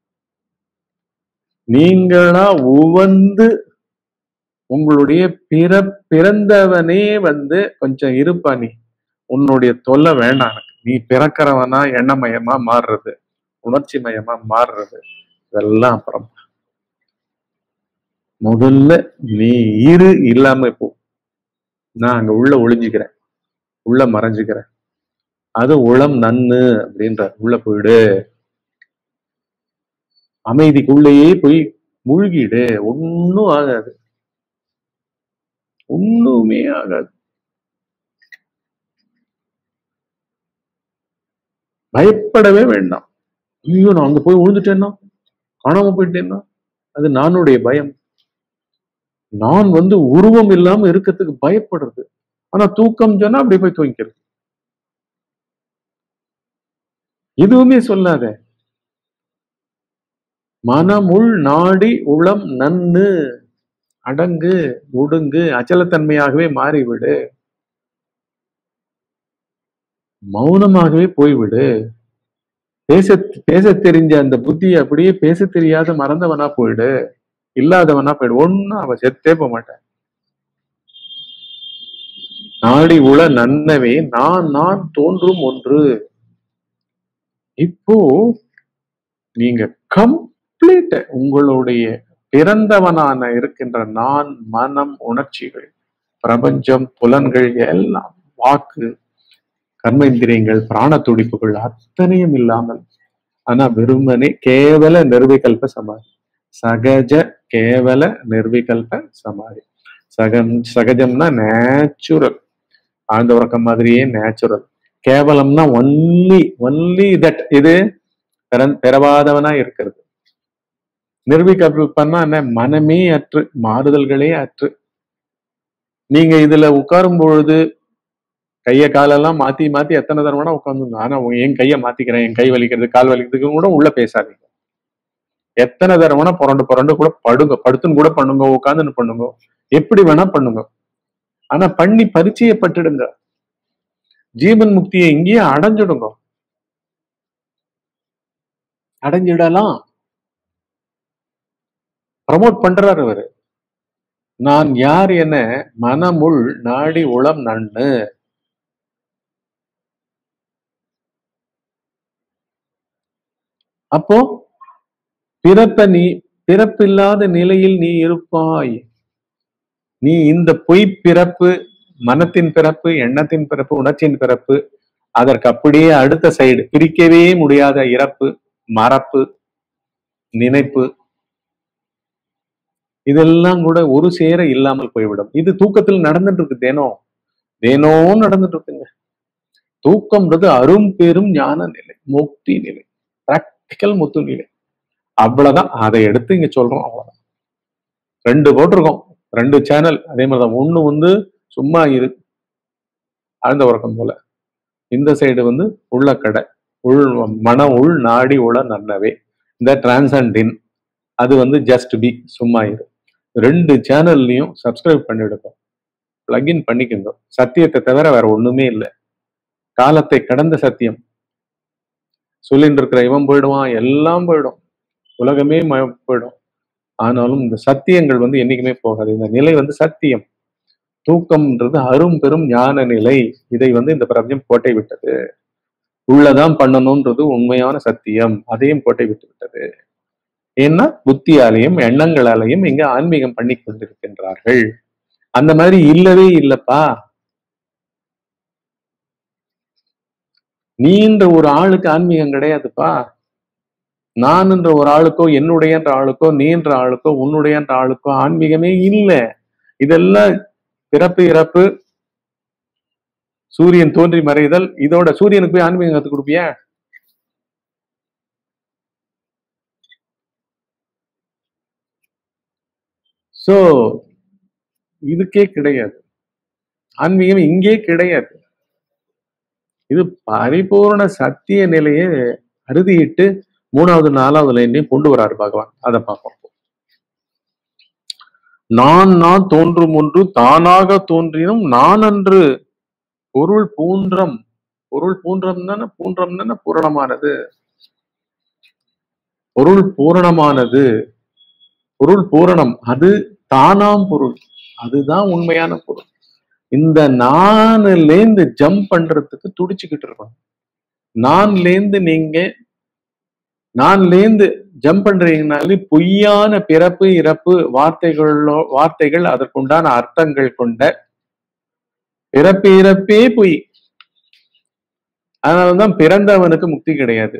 நீங்களா உவந்து உங்களுடைய பிற பிறந்தவனே வந்து கொஞ்சம் இருப்பா, நீ உன்னுடைய தொல்லை வேண்டாம், நீ பிறக்கிறவனா எண்ணமயமா மாறுறது, உணர்ச்சி மயமா மாறுறது, இதெல்லாம் அப்புறம். முதல்ல நீ இரு, இல்லாம போ. நான் அங்க உள்ள ஒளிஞ்சுக்கிறேன், உள்ள மறைஞ்சுக்கிறேன். அது உளம் நன்னு அப்படின்ற. உள்ள போயிடு, அமைதிக்குள்ளேயே போய் மூழ்கிடு. ஒன்னும் ஆகாது, ஒண்ணுமே ஆகாது. பயப்படவே வேண்டாம். ஐயோ நான் அங்க போய் விழுந்துட்டேன்னா, காணாம போயிட்டேன்னா, அது நானுடைய பயம். நான் வந்து உருவம் இல்லாம இருக்கிறதுக்கு பயப்படுறது. ஆனா தூக்கம் சொன்னா அப்படி போய் தூங்கிக்கிறது. எதுவுமே சொல்லாத. மனமுள் நாடி உளம் நன்னு, அடங்கு, ஒடுங்கு, அச்சலத்தன்மையாகவே மாறிவிடு, மௌனமாகவே போய்விடு. பேச பேச தெரிஞ்ச அந்த புத்தியை அப்படியே பேச தெரியாத மறந்தவனா போயிடு, இல்லாதவனா போயிடு. ஒன்னும் அவ செத்தே போக மாட்டேன். நாடி உள நன்னவே நான் நான் தோன்றும் ஒன்று. இப்போ நீங்க கம்ப்ளீட் உங்களுடைய பிறந்தவனான இருக்கின்ற நான், மனம், உணர்ச்சிகள், பிரபஞ்சம், புலன்கள் எல்லாம், வாக்கு, கர்மேந்திரியங்கள், பிராண துடிப்புகள் அத்தனையும் இல்லாமல், ஆனா வெறுமனே கேவல நிர்விகல்ப சமாதி, சகஜ கேவல நிர்விகல்ப சமாதி. சகம் சகஜம்னா நேச்சுரல், ஆழ்ந்த உறக்கம் மாதிரியே நேச்சுரல். கேவலம்னா ஒன்லி ஒன்லி தட், இது பிறவாதவனா இருக்கிறது. நிர்விகல்பன்னா என்ன? மனமே அற்று, மாறுதல்களே அற்று. நீங்க இதுல உட்காரும் பொழுது கையை காலெல்லாம் மாத்தி மாத்தி எத்தனை தடவைனா உட்காந்து, ஆனா என் கையை மாத்திக்கிறேன், என் கை வலிக்கிறது கால் வலிக்கிறதுக்கு கூட உள்ள பேசாதீங்க. எத்தனை தடவைனா புரண்டு புரண்டு கூட படுங்க, படுத்துன்னு கூட பண்ணுங்க, உட்காந்துன்னு பண்ணுங்க, எப்படி வேணா பண்ணுங்க. ஆனா பண்ணி பரிச்சயப்பட்டுடுங்க. ஜீவன் முக்தியை இங்கேயே அடைஞ்சிடுங்க, அடைஞ்சிடலாம். ப்ரமோட் பண்றாரு அவரு. நான் யார் என மனமுள் நாடி உளம் நன்னு. அப்போ பிறப்ப நீ பிறப்பில்லாத நிலையில் நீ இருப்பாய். நீ இந்த பொய் பிறப்பு, மனத்தின் பிறப்பு, எண்ணத்தின் பிறப்பு, உணர்ச்சியின் பிறப்பு, அதற்கு அப்படியே அடுத்த சைடு பிரிக்கவே முடியாத இறப்பு, மறப்பு, நினைப்பு, இதெல்லாம் கூட ஒரு சேர இல்லாமல் போய்விடும். இது தூக்கத்தில் நடந்துட்டு இருக்கு, தேனோ தேனோ நடந்துட்டு இருக்குங்க. தூக்கம்ன்றது அரும் பெரும் ஞான நிலை, முக்தி நிலை, பிராக்டிக்கல் முத்து நிலை. அவ்வளவுதான். அதை எடுத்து இங்க சொல்றோம், அவ்வளவுதான். ரெண்டு போட்டிருக்கோம், ரெண்டு சேனல். அதே மாதிரிதான். ஒண்ணு வந்து சும்மா இரு, ஆழ்ந்த உறக்கம் போல. இந்த சைடு வந்து உள்ள கடை, உள் மன உள் நாடி உள்ள நன்னவே. இந்த டிரான்சண்டின் அது வந்து ஜஸ்ட் பி, சும்மா இரு. ரெண்டு சேனல்லையும் சப்ஸ்கிரைப் பண்ணிடுவோம், பிளக்இன் பண்ணிக்கோங்க. சத்தியத்தை தவிர வேற ஒண்ணுமே இல்லை. காலத்தை கடந்த சத்தியம். சொல்லிட்டு இருக்கிற இவன் போயிடுவான், எல்லாம் போயிடும், உலகமே போயிடும். ஆனாலும் இந்த சத்தியங்கள் வந்து என்னைக்குமே போகாது. இந்த நிலை வந்து சத்தியம். தூக்கம்ன்றது அரும் பெரும் ஞான நிலை. இதை வந்து இந்த பிரபஞ்சம் கோட்டை விட்டது. உள்ளதான் பண்ணணும்ன்றது உண்மையான சத்தியம், அதையும் கோட்டை விட்டு விட்டது. ஏன்னா புத்தியாலையும் எண்ணங்களாலையும் இங்க ஆன்மீகம் பண்ணி கொண்டிருக்கின்றார்கள். அந்த மாதிரி இல்லவே இல்லப்பா. நீன்ற ஒரு ஆளுக்கு ஆன்மீகம் கிடையாதுப்பா. நான்ன்ற ஒரு ஆளுக்கோ, என்னுடையன்ற ஆளுக்கோ, நீன்ற ஆளுக்கோ, உன்னுடையன்ற ஆளுக்கோ ஆன்மீகமே இல்லை. இதெல்லாம் பிறப்பு இறப்பு, சூரியன் தோன்றி மறைதல். இதோட சூரியனுக்கு போய் ஆன்மீகம் கத்துக் கொடுப்பியா? சோ இதுக்கே கிடையாது ஆன்மீகம், இங்கே கிடையாது. இது பரிபூர்ண சத்திய நிலையை அறுதியிட்டு மூணாவது நாலாவது லைன்லையும் கொண்டு வராரு பகவான். அதை பார்ப்போம். நான் நான் தோன்றும் ஒன்று தானாக தோன்றினும் நான் அன்று பொருள் பூன்றம். பொருள் பூன்றம் தானே, பூன்றம் தானே பூரணமானது. பொருள் பூரணமானது, பொருள் பூரணம், அது தானாம் பொருள், அதுதான் உண்மையான பொருள். இந்த நான்லேந்து ஜம்ப் பண்றதுக்கு துடிச்சுக்கிட்டு இருக்கணும். நான்லேந்து நீங்க நான்லேந்து ஜம்ப் பண்றீங்கனாலே பொய்யான பிறப்பு இறப்பு வார்த்தைகளோ வார்த்தைகள் அதற்குண்டான அர்த்தங்கள் கொண்ட பிறப்பு இறப்பே பொய். அதனாலதான் பிறந்தவனுக்கு முக்தி கிடையாது.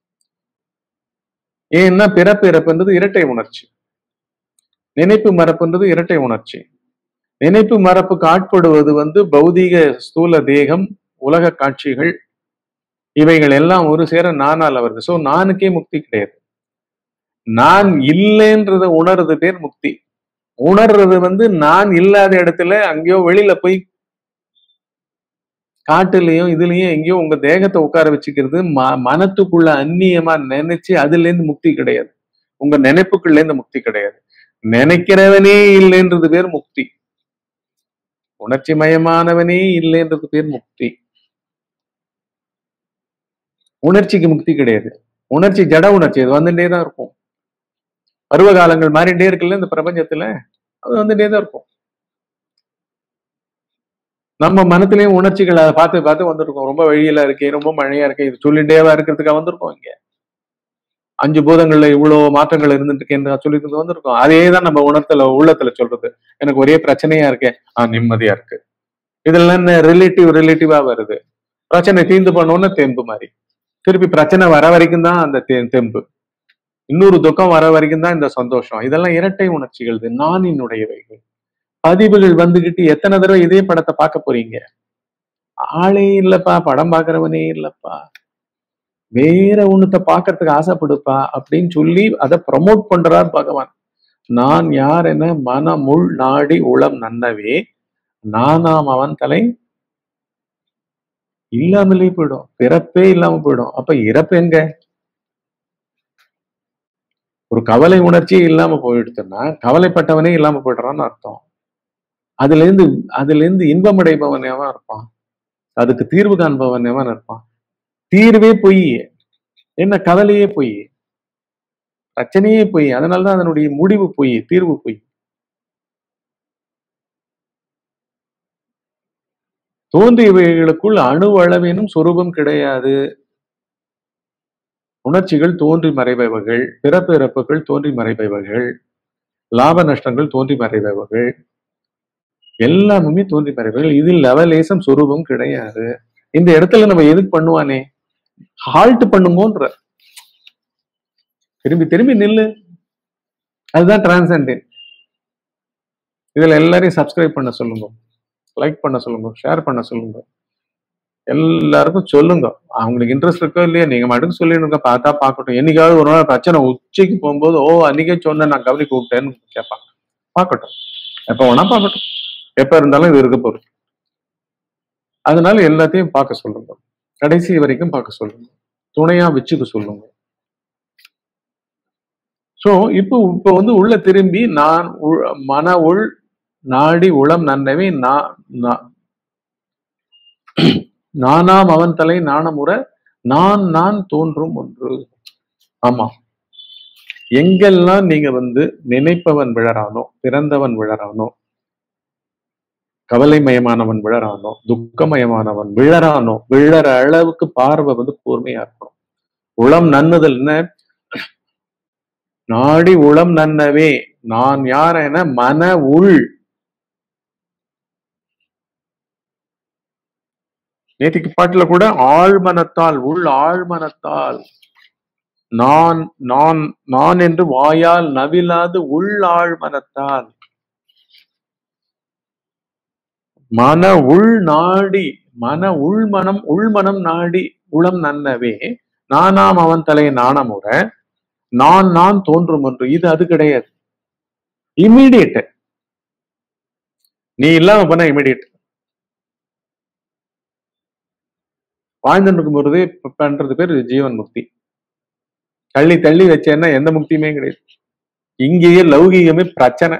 ஏன்னா பிறப்பு இறப்புன்றது இரட்டை உணர்ச்சி, நினைப்பு மறப்புன்றது இரட்டை உணர்ச்சி. நினைப்பு மறப்புக்கு ஆட்படுவது வந்து பௌதிக ஸ்தூல தேகம், உலக காட்சிகள், இவைகள் எல்லாம் ஒரு சேர நானால் வருது. சோ நானுக்கே முக்தி கிடையாது. நான் இல்லைன்றத உணர்றது பேர் முக்தி. உணர்றது வந்து நான் இல்லாத இடத்துல அங்கேயோ வெளியில போய் காட்டுலயும் இதுலயும் எங்கேயோ உங்க தேகத்தை உட்கார வச்சுக்கிறது, ம மனத்துக்குள்ள அந்நியமா நினைச்சு அதுல இருந்து முக்தி கிடையாது. உங்க நினைப்புக்குள்ள இருந்து முக்தி கிடையாது. நினைக்கிறவனே இல்லைன்றது பேர் முக்தி. உணர்ச்சி மயமானவனே இல்லைன்றது பேர் முக்தி. உணர்ச்சிக்கு முக்தி கிடையாது. உணர்ச்சி ஜட உணர்ச்சி, அது வந்துட்டே தான் இருக்கும். பருவ காலங்கள் மாறிட்டே இருக்குல்ல இந்த பிரபஞ்சத்துல, அது வந்துட்டே தான் இருக்கும். நம்ம மனத்திலையும் உணர்ச்சிகளை பார்த்து பார்த்து வந்துருக்கோம். ரொம்ப வெயிலா இருக்கே, ரொம்ப மழையா இருக்கே, இது சொல்லிட்டேவா இருக்கிறதுக்காக வந்திருக்கோம். இங்க அஞ்சு பூதங்கள்ல இவ்வளவு மாற்றங்கள் இருந்துட்டு இருக்கேன் சொல்லிட்டு வந்திருக்கோம். அதே தான் நம்ம உணர்த்தல உள்ளத்துல சொல்றது. எனக்கு ஒரே பிரச்சனையா இருக்கேன், ஆஹ் நிம்மதியா இருக்கு. இதெல்லாம் என்ன ரிலேட்டிவ் ரிலேட்டிவா வருது. பிரச்சனை தீர்ந்து பண்ணோன்னு தெம்பு மாதிரி, திருப்பி பிரச்சனை வர வரைக்கும் தான் அந்த தெம்பு, இன்னொரு துக்கம் வர வரைக்கும் தான் இந்த சந்தோஷம். இதெல்லாம் இரட்டை உணர்ச்சிகள், நானினுடையவைகள். பதிவுகள் வந்துகிட்டு எத்தனை தடவை இதே படத்தை பார்க்க போறீங்க? ஆளே இல்லப்பா, படம் பாக்குறவனே இல்லப்பா, வேற ஒண்ணுத்த பாக்குறதுக்கு ஆசைப்படுப்பா அப்படின்னு சொல்லி அதை ப்ரமோட் பண்றார் பகவான். நான் யார் என மன முள் நாடி உளம் நன்னவே நானாம் அவன் தலை இல்லாமலே போயிடும், பிறப்பே இல்லாம போயிடும். அப்ப இறப்பு எங்க? ஒரு கவலை உணர்ச்சியே இல்லாம போயிடுச்சுன்னா கவலைப்பட்டவனே இல்லாம போயிடுறான்னு அர்த்தம். அதுல இருந்து அதுல இருந்து இன்பம் அடைபவன் எவன் இருப்பான்? அதுக்கு தீர்வு காண்பவன் எவன் இருப்பான்? தீர்வே பொய், என்ன கவலையே பொய், பிரச்சனையே பொய். அதனாலதான் அதனுடைய முடிவு பொய், தீர்வு பொய். தோன்றியவைகளுக்குள் அணு அளவேனும் சொரூபம் கிடையாது. உணர்ச்சிகள் தோன்றி மறைபவர்கள், பிறப்பு இறப்புகள் தோன்றி மறைபவர்கள், லாப நஷ்டங்கள் தோன்றி மறைபவர்கள், எல்லாமே தோன்றி மறைபவர்கள். இதில் லவலேசம் சொரூபம் கிடையாது. இந்த இடத்துல நம்ம எதுக்கு பண்ணுவானே, ஹால்ட் பண்ணுமோன்ற, திரும்பி திரும்பி நில்லு, அதுதான் டிரான்சென்டென்ட். இதுல எல்லாரையும் சப்ஸ்கிரைப் பண்ண சொல்லுங்க, லைக் பண்ண சொல்லுங்க, ஷேர் பண்ண சொல்லுங்க, எல்லாருக்கும் சொல்லுங்க. அவங்களுக்கு இன்ட்ரெஸ்ட் இருக்கோ இல்லையா, நீங்க மட்டும் சொல்லிடுங்க, பார்த்தா பார்க்கட்டும். என்னைக்காவது ஒரு நாள் பிரச்சனை உச்சிக்கு போகும்போது, ஓ அன்னைக்கே சொன்னேன் நான் கவனி கூப்பிட்டேன்னு கேட்பாங்க. பார்க்கட்டும், எப்ப வேணா பார்க்கட்டும், எப்ப இருந்தாலும் இது இருக்க போகுது. அதனால எல்லாத்தையும் பார்க்க சொல்லுங்க, கடைசி வரைக்கும் பார்க்க சொல்லுங்க, துணையா வச்சுக்க சொல்லுங்க. சோ இப்போ இப்ப வந்து உள்ள திரும்பி நான் மன உள் நாடி உளம் நன்னவே நானாம் அவன் தலை நாணமுற நான் நான் தோன்றும் ஒன்று. ஆமா, எங்கெல்லாம் நீங்க வந்து நினைப்பவன் விழறானோ, பிறந்தவன் விழறானோ, கவலைமயமானவன் விழறானோ, துக்கமயமானவன் விழறானோ, விழற அளவுக்கு பார்வை வந்து கூர்மையா இருக்கணும். உளம் நன்னுதல் என்ன? நாடி உளம் நன்னவே நான் யார் என மன உள். நேத்திக்கு பாட்டுல கூட ஆழ்மனத்தால், உள் ஆழ்மனத்தால், நான் நான் நான் என்று வாயால் நவிலாது உள் ஆழ்மனத்தால், மன உள் நாடி, மன உள்மனம் உள்மனம் நாடி உளம் நன்னவே நானாம் அவன் தலை நாணமுற நான் நான் தோன்றும் ஒன்று. இது அது கிடையாது, இமீடியட். நீ இல்லாம பண்ண இமீடியட். வாழ்ந்துட்டு இருக்கும் பொழுதே பண்றது பேர் ஜீவன் முக்தி. தள்ளி தள்ளி வச்சேன்னா எந்த முக்தியுமே கிடையாது. இங்கேயே லௌகீகமே பிரச்சனை.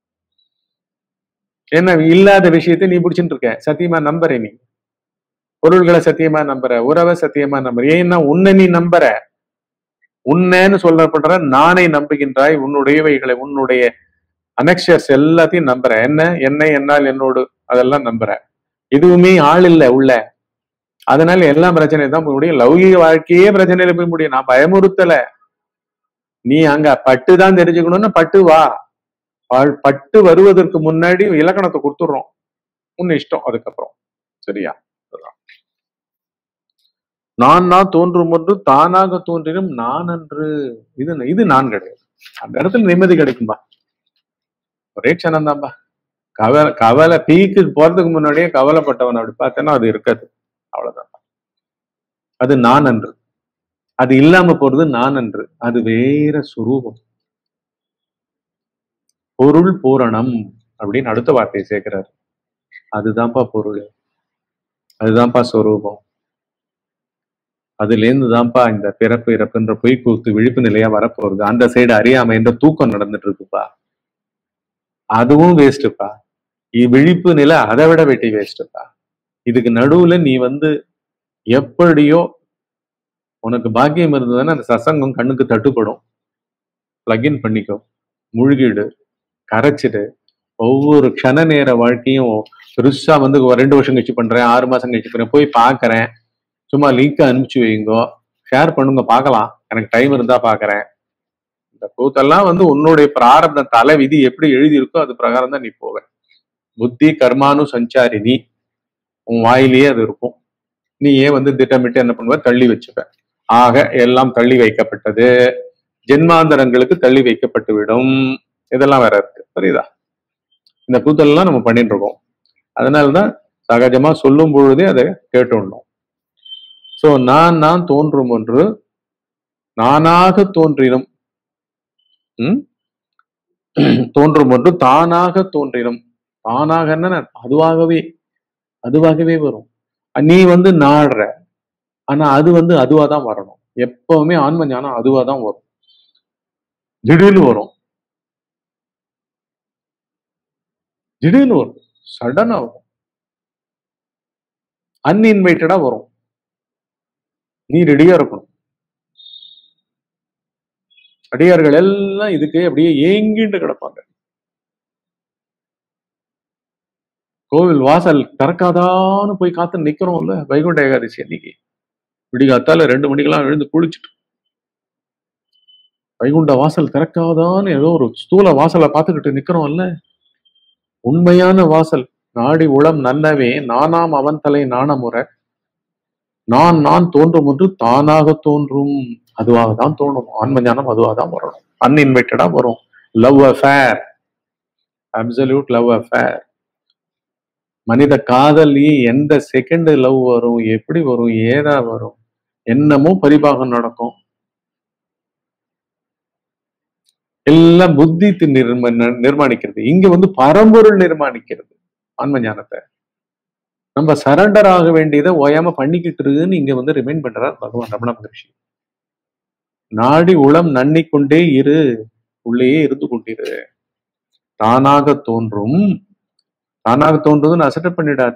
என்ன இல்லாத விஷயத்தை நீ பிடிச்சிட்டு இருக்க, சத்தியமா நம்புற, நீ பொருள்களை சத்தியமா நம்புற, உறவை சத்தியமா நம்புற. ஏன்னா உன்னை நீ நம்புற, உன்னேன்னு சொல்லப்படுற நானை நம்புகின்றாய், உன்னுடையவைகளை, உன்னுடைய அனெக்ஷர்ஸ் எல்லாத்தையும் நம்புற. என்ன என்னை என்னால் என்னோடு அதெல்லாம் நம்புற. எதுவுமே ஆள் இல்லை உள்ள. அதனால எல்லாம் பிரச்சனை தான் போய் முடியும். லௌகிக வாழ்க்கையே பிரச்சனையில போய் முடியும். நான் பயமுறுத்தல, நீ அங்க பட்டு தான் தெரிஞ்சுக்கணும்னு பட்டு வா. பட்டு வருவதற்கு முன்னாடி இலக்கணத்தை கொடுத்துடுறோம், உன் இஷ்டம். அதுக்கப்புறம் சரியா? நான் நான் தோன்றும் ஒன்று தானாக தோன்றினும் நான் அன்று. இது இது நான் கிடையாது. அந்த இடத்துல நிம்மதி கிடைக்கும்பா, ஒரே க்ஷணம் தான்பா. கவலை கவலை பீக்கு போறதுக்கு முன்னாடியே கவலைப்பட்டவன் அப்படி பார்த்தேன்னா அது இருக்காது. அவ்வளவுதான். அது நான் அன்று. அது இல்லாம போறது நான் அன்று. அது வேற சுரூபம். பொருள் பூரணம் அப்படின்னு அடுத்த வார்த்தையை சேர்க்கிறாரு. அதுதான்ப்பா பொருள், அதுதான்ப்பா சொரூபம். அதுல இருந்து தான்ப்பா இந்த பிறப்பு இறப்புன்ற பொய் கூத்து விழிப்பு நிலையா வரப்போறது. அந்த சைடு அறியாம என்ற தூக்கம் நடந்துட்டு இருக்குப்பா, அதுவும் வேஸ்ட்டுப்பா. விழிப்பு நிலை அதை விட வெட்டி வேஸ்ட்டுப்பா. இதுக்கு நடுவுல நீ வந்து எப்படியோ உனக்கு பாக்கியம் இருந்ததுன்னா அந்த சசங்கம் கண்ணுக்கு தட்டுப்படும், பிளக்இன் பண்ணிக்கோ, முழுகிடு, கரைச்சிடு. ஒவ்வொரு க்ஷண நேர வாழ்க்கையும் பெருசா வந்து ரெண்டு வருஷம் கழிச்சு பண்றேன், ஆறு மாசம் கழிச்சு பண்றேன், போய் பாக்குறேன், சும்மா லிங்க் அனுப்பிச்சு வைங்கோ, ஷேர் பண்ணுங்க, பார்க்கலாம், எனக்கு டைம் இருந்தா பாக்குறேன். இந்த கூத்தெல்லாம் வந்து உன்னுடைய பிராரப்த தலை விதி எப்படி எழுதி இருக்கோ அது பிரகாரம் தான் நீ போவ. புத்தி கர்மானு சஞ்சாரினி, உன் வாயிலேயே அது இருக்கும். நீ ஏன் வந்து திட்டமிட்டு என்ன பண்ணுவ, தள்ளி வச்சுப்ப. ஆக எல்லாம் தள்ளி வைக்கப்பட்டது, ஜென்மாந்தரங்களுக்கு தள்ளி வைக்கப்பட்டு விடும். இதெல்லாம் வேற இருக்கு, புரியுதா? இந்த கூத்தெல்லாம் நம்ம பண்ணிட்டு இருக்கோம். அதனாலதான் சகஜமா சொல்லும் பொழுதே அதை கேட்டுடணும். சோ நான் நான் தோன்றும் ஒன்று நானாக தோன்றினும், உம் தோன்றும் ஒன்று தானாக தோன்றினும். தானாக அதுவாகவே அதுவாகவே வரும். நீ வந்து நாடுற, ஆனா அது வந்து அதுவா தான் வரணும். எப்பவுமே ஆன்ம ஞானம் அதுவா தான் வரும். திடீர்னு வரும், திடீர்னு வரும், சடனா வரும், அன்இன்வைட்டடா வரும். நீ ரெடியா இருக்கணும். அடியார்கள் எல்லாம் இதுக்கு அப்படியே ஏங்கிட்டு கிடப்பாங்க. கோவில் வாசல் திறக்காதான்னு போய் காத்து நிக்கிறோம்ல வைகுண்ட ஏகாதசி அன்னைக்கு. விடிகாத்தால ரெண்டு மணிக்கெல்லாம் எழுந்து குளிச்சுட்டு வைகுண்ட வாசல் திறக்காதான்னு ஏதோ ஒரு ஸ்தூல வாசலை பார்த்துக்கிட்டு நிக்கிறோம்ல. உண்மையான வாசல் நாடி உளம் நன்னவே நானாம் அவன் தலை நாணமுற நான் நான் தோன்றும் ஒன்று தானாக தோன்றும். அதுவாக தான் தோணும். ஆன்ம ஞானம் அதுவாக தான் வரணும். அன்இன்வைட்டடா வரும். Love affair, absolute love affair. மனித காதலி எந்த செகண்ட் லவ் வரும், எப்படி வரும், ஏதா வரும், என்னமோ பரிபாகம் நடக்கும். எல்லாம் புத்தி நிர்ம நிர்மாணிக்கிறது. இங்க வந்து பரம்பொருள் நிர்மாணிக்கிறது ஆன்ம ஞானத்தை. நம்ம சரண்டர் ஆக வேண்டியதை ஓயாம பண்ணிக்கிட்டு இருக்குன்னு இங்க வந்து ரிமைண்ட் பண்றார் பகவான் ரமண மகரிஷி. நாடி உளம் நன்னிக்கொண்டே இரு, உள்ளேயே இருந்து கொண்டிரு. தானாக தோன்றும், தானாக தோன்றுதுன்னு அசட்டை பண்ணிடாத.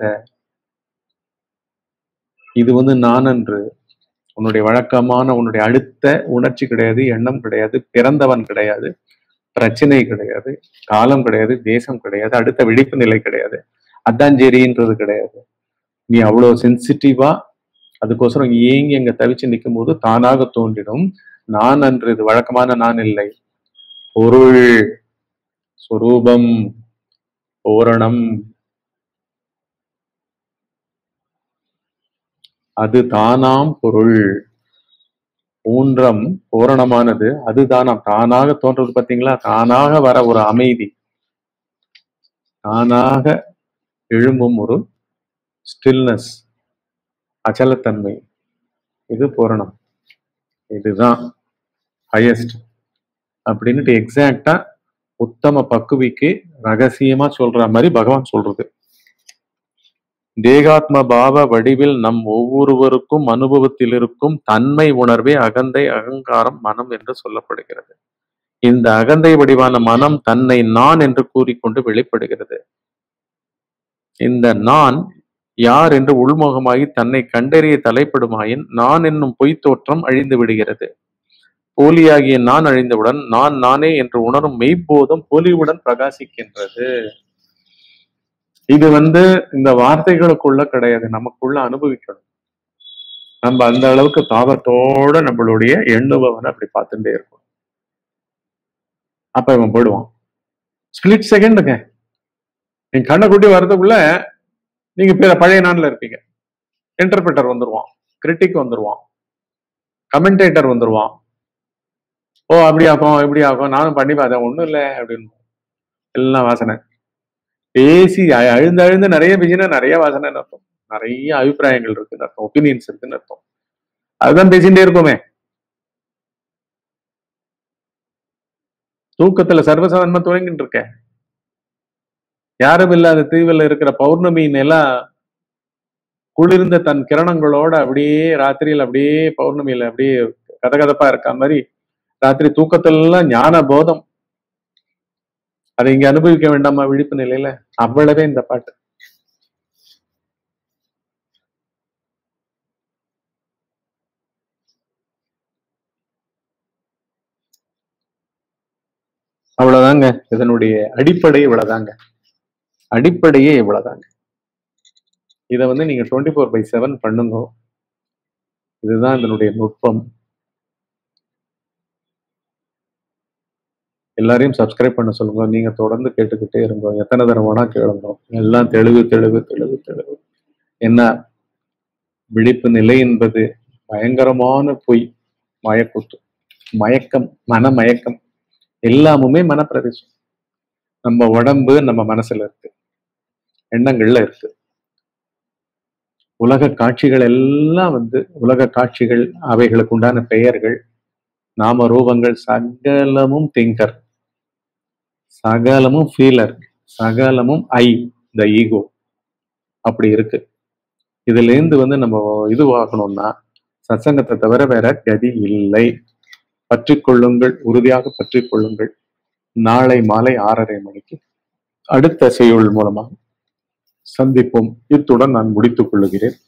இது வந்து நான் என்று உன்னுடைய வழக்கமான உன்னுடைய அடுத்த உணர்ச்சி கிடையாது, எண்ணம் கிடையாது, பிறந்தவன் கிடையாது, பிரச்சனை கிடையாது, காலம் கிடையாது, தேசம் கிடையாது, அடுத்த விழிப்பு நிலை கிடையாது, அத்தாஞ்சேரின்றது கிடையாது. நீ அவ்வளவு சென்சிட்டிவா அதுக்கோசரம் ஏங்கி எங்க தவிச்சு நிற்கும் போது தானாக தோன்றிடும். நான் அன்று இது வழக்கமான நான் இல்லை, பொருள், சொரூபம், பூரணம், அது தானாம் பொருள். ஊன்றம் பூரணமானது அது தானாம், தானாக தோன்றது. பார்த்தீங்களா? தானாக வர ஒரு அமைதி, தானாக எழும்பும் ஒரு ஸ்டில்னஸ், அச்சலத்தன்மை, இது பூரணம், இதுதான் ஹையஸ்ட் அப்படின்னுட்டு எக்ஸாக்டா உத்தம பக்குவிக்கு ரகசியமா சொல்ற மாதிரி பகவான் சொல்றது. தேகாத்ம பாவ வடிவில் நம் ஒவ்வொருவருக்கும் அனுபவத்தில் இருக்கும் தன்மை உணர்வே அகந்தை, அகங்காரம், மனம் என்று சொல்லப்படுகிறது. இந்த அகந்தை வடிவான மனம் தன்னை நான் என்று கூறிக்கொண்டு வெளிப்படுகிறது. இந்த நான் யார் என்று உள்முகமாகி தன்னை கண்டறிய தலைப்படுமாயின் நான் என்னும் பொய்த் தோற்றம் அழிந்து விடுகிறது. போலியாகிய நான் அழிந்தவுடன் நான் நானே என்று உணரும் மெய்ப்போதும் போலியுடன் பிரகாசிக்கின்றது. இது வந்து இந்த வார்த்தைகளுக்குள்ள கிடையாது, நமக்குள்ள அனுபவிக்கணும். நம்ம அந்த அளவுக்கு தாபத்தோட நம்மளுடைய எண்ணுபவனை அப்படி பார்த்துட்டே இருக்கணும். அப்ப இவன் போயிடுவான். ஸ்பிளிட் செகண்டுங்க. நீங்க கண்ணை குட்டி வர்றதுக்குள்ள நீங்க பிற பழைய நாள்ல இருப்பீங்க. இன்டர்பிரட்டர் வந்துருவான், கிரிட்டிக் வந்துருவான், கமெண்டேட்டர் வந்துருவான். ஓ அப்படி ஆகும் இப்படி ஆகும், நானும் பண்ணி பார்த்தேன், ஒண்ணும் இல்லை அப்படின்னு எல்லாம் வாசனை பேசி அழுந்து அழுந்து நிறைய பேசினா நிறைய வாசனைன்னு அர்த்தம், நிறைய அபிப்பிராயங்கள் இருக்குன்னு அர்த்தம், ஒப்பீனியன்ஸ் இருக்குன்னு அர்த்தம். அதுதான் பேசிட்டே இருக்குமே. தூக்கத்துல சர்வசாதாரணமா துவங்கிட்டு இருக்க. யாரும் இல்லாத தீவில் இருக்கிற பௌர்ணமி நிலா குளிர்ந்த தன் கிரணங்களோட அப்படியே ராத்திரியில் அப்படியே பௌர்ணமியில அப்படியே கதகதப்பா இருக்க மாதிரி ராத்திரி தூக்கத்திலாம் ஞான போதம். அதை இங்க அனுபவிக்க வேண்டாமா விழிப்பு நிலையில? அவ்வளவே இந்த பாட்டு. அவ்வளவுதாங்க இதனுடைய அடிப்படை. இவ்வளவுதாங்க அடிப்படையே, இவ்வளவுதாங்க. இதை வந்து நீங்க டுவெண்ட்டி ஃபோர் பை செவன் பண்ணுங்க. இதுதான் இதனுடைய நுட்பம். எல்லாரையும் சப்ஸ்கிரைப் பண்ண சொல்லுங்க. நீங்க தொடர்ந்து கேட்டுக்கிட்டே இருங்க. எத்தனை தடவைனா கேளுங்க. எல்லாம் தெளிவு தெளிவு தெளிவு தெளிவு. என்ன விழிப்பு நிலை என்பது பயங்கரமான பொய், மயக்கூத்து, மயக்கம், மன மயக்கம். எல்லாமுமே மனப்பிரதேசம். நம்ம உடம்பு நம்ம மனசுல இருக்கு, எண்ணங்கள்ல இருக்கு. உலக காட்சிகள் எல்லாம் வந்து உலக காட்சிகள், அவைகளுக்கு உண்டான பெயர்கள், நாம ரூபங்கள், சகலமும் திங்கர், சகலமும் ஃபீலர், சகலமும் ஐ, த ஈகோ அப்படி இருக்கு. இதுல இருந்து வந்து நம்ம இதுவாகணும்னா சத்சங்கத்தை தவிர வேற கதி இல்லை. பற்றி கொள்ளுங்கள், உறுதியாக பற்றி கொள்ளுங்கள். நாளை மாலை ஆறரை மணிக்கு அடுத்த செய்யுள் மூலமாக சந்திப்போம். இத்துடன் நான் முடித்துக் கொள்ளுகிறேன்.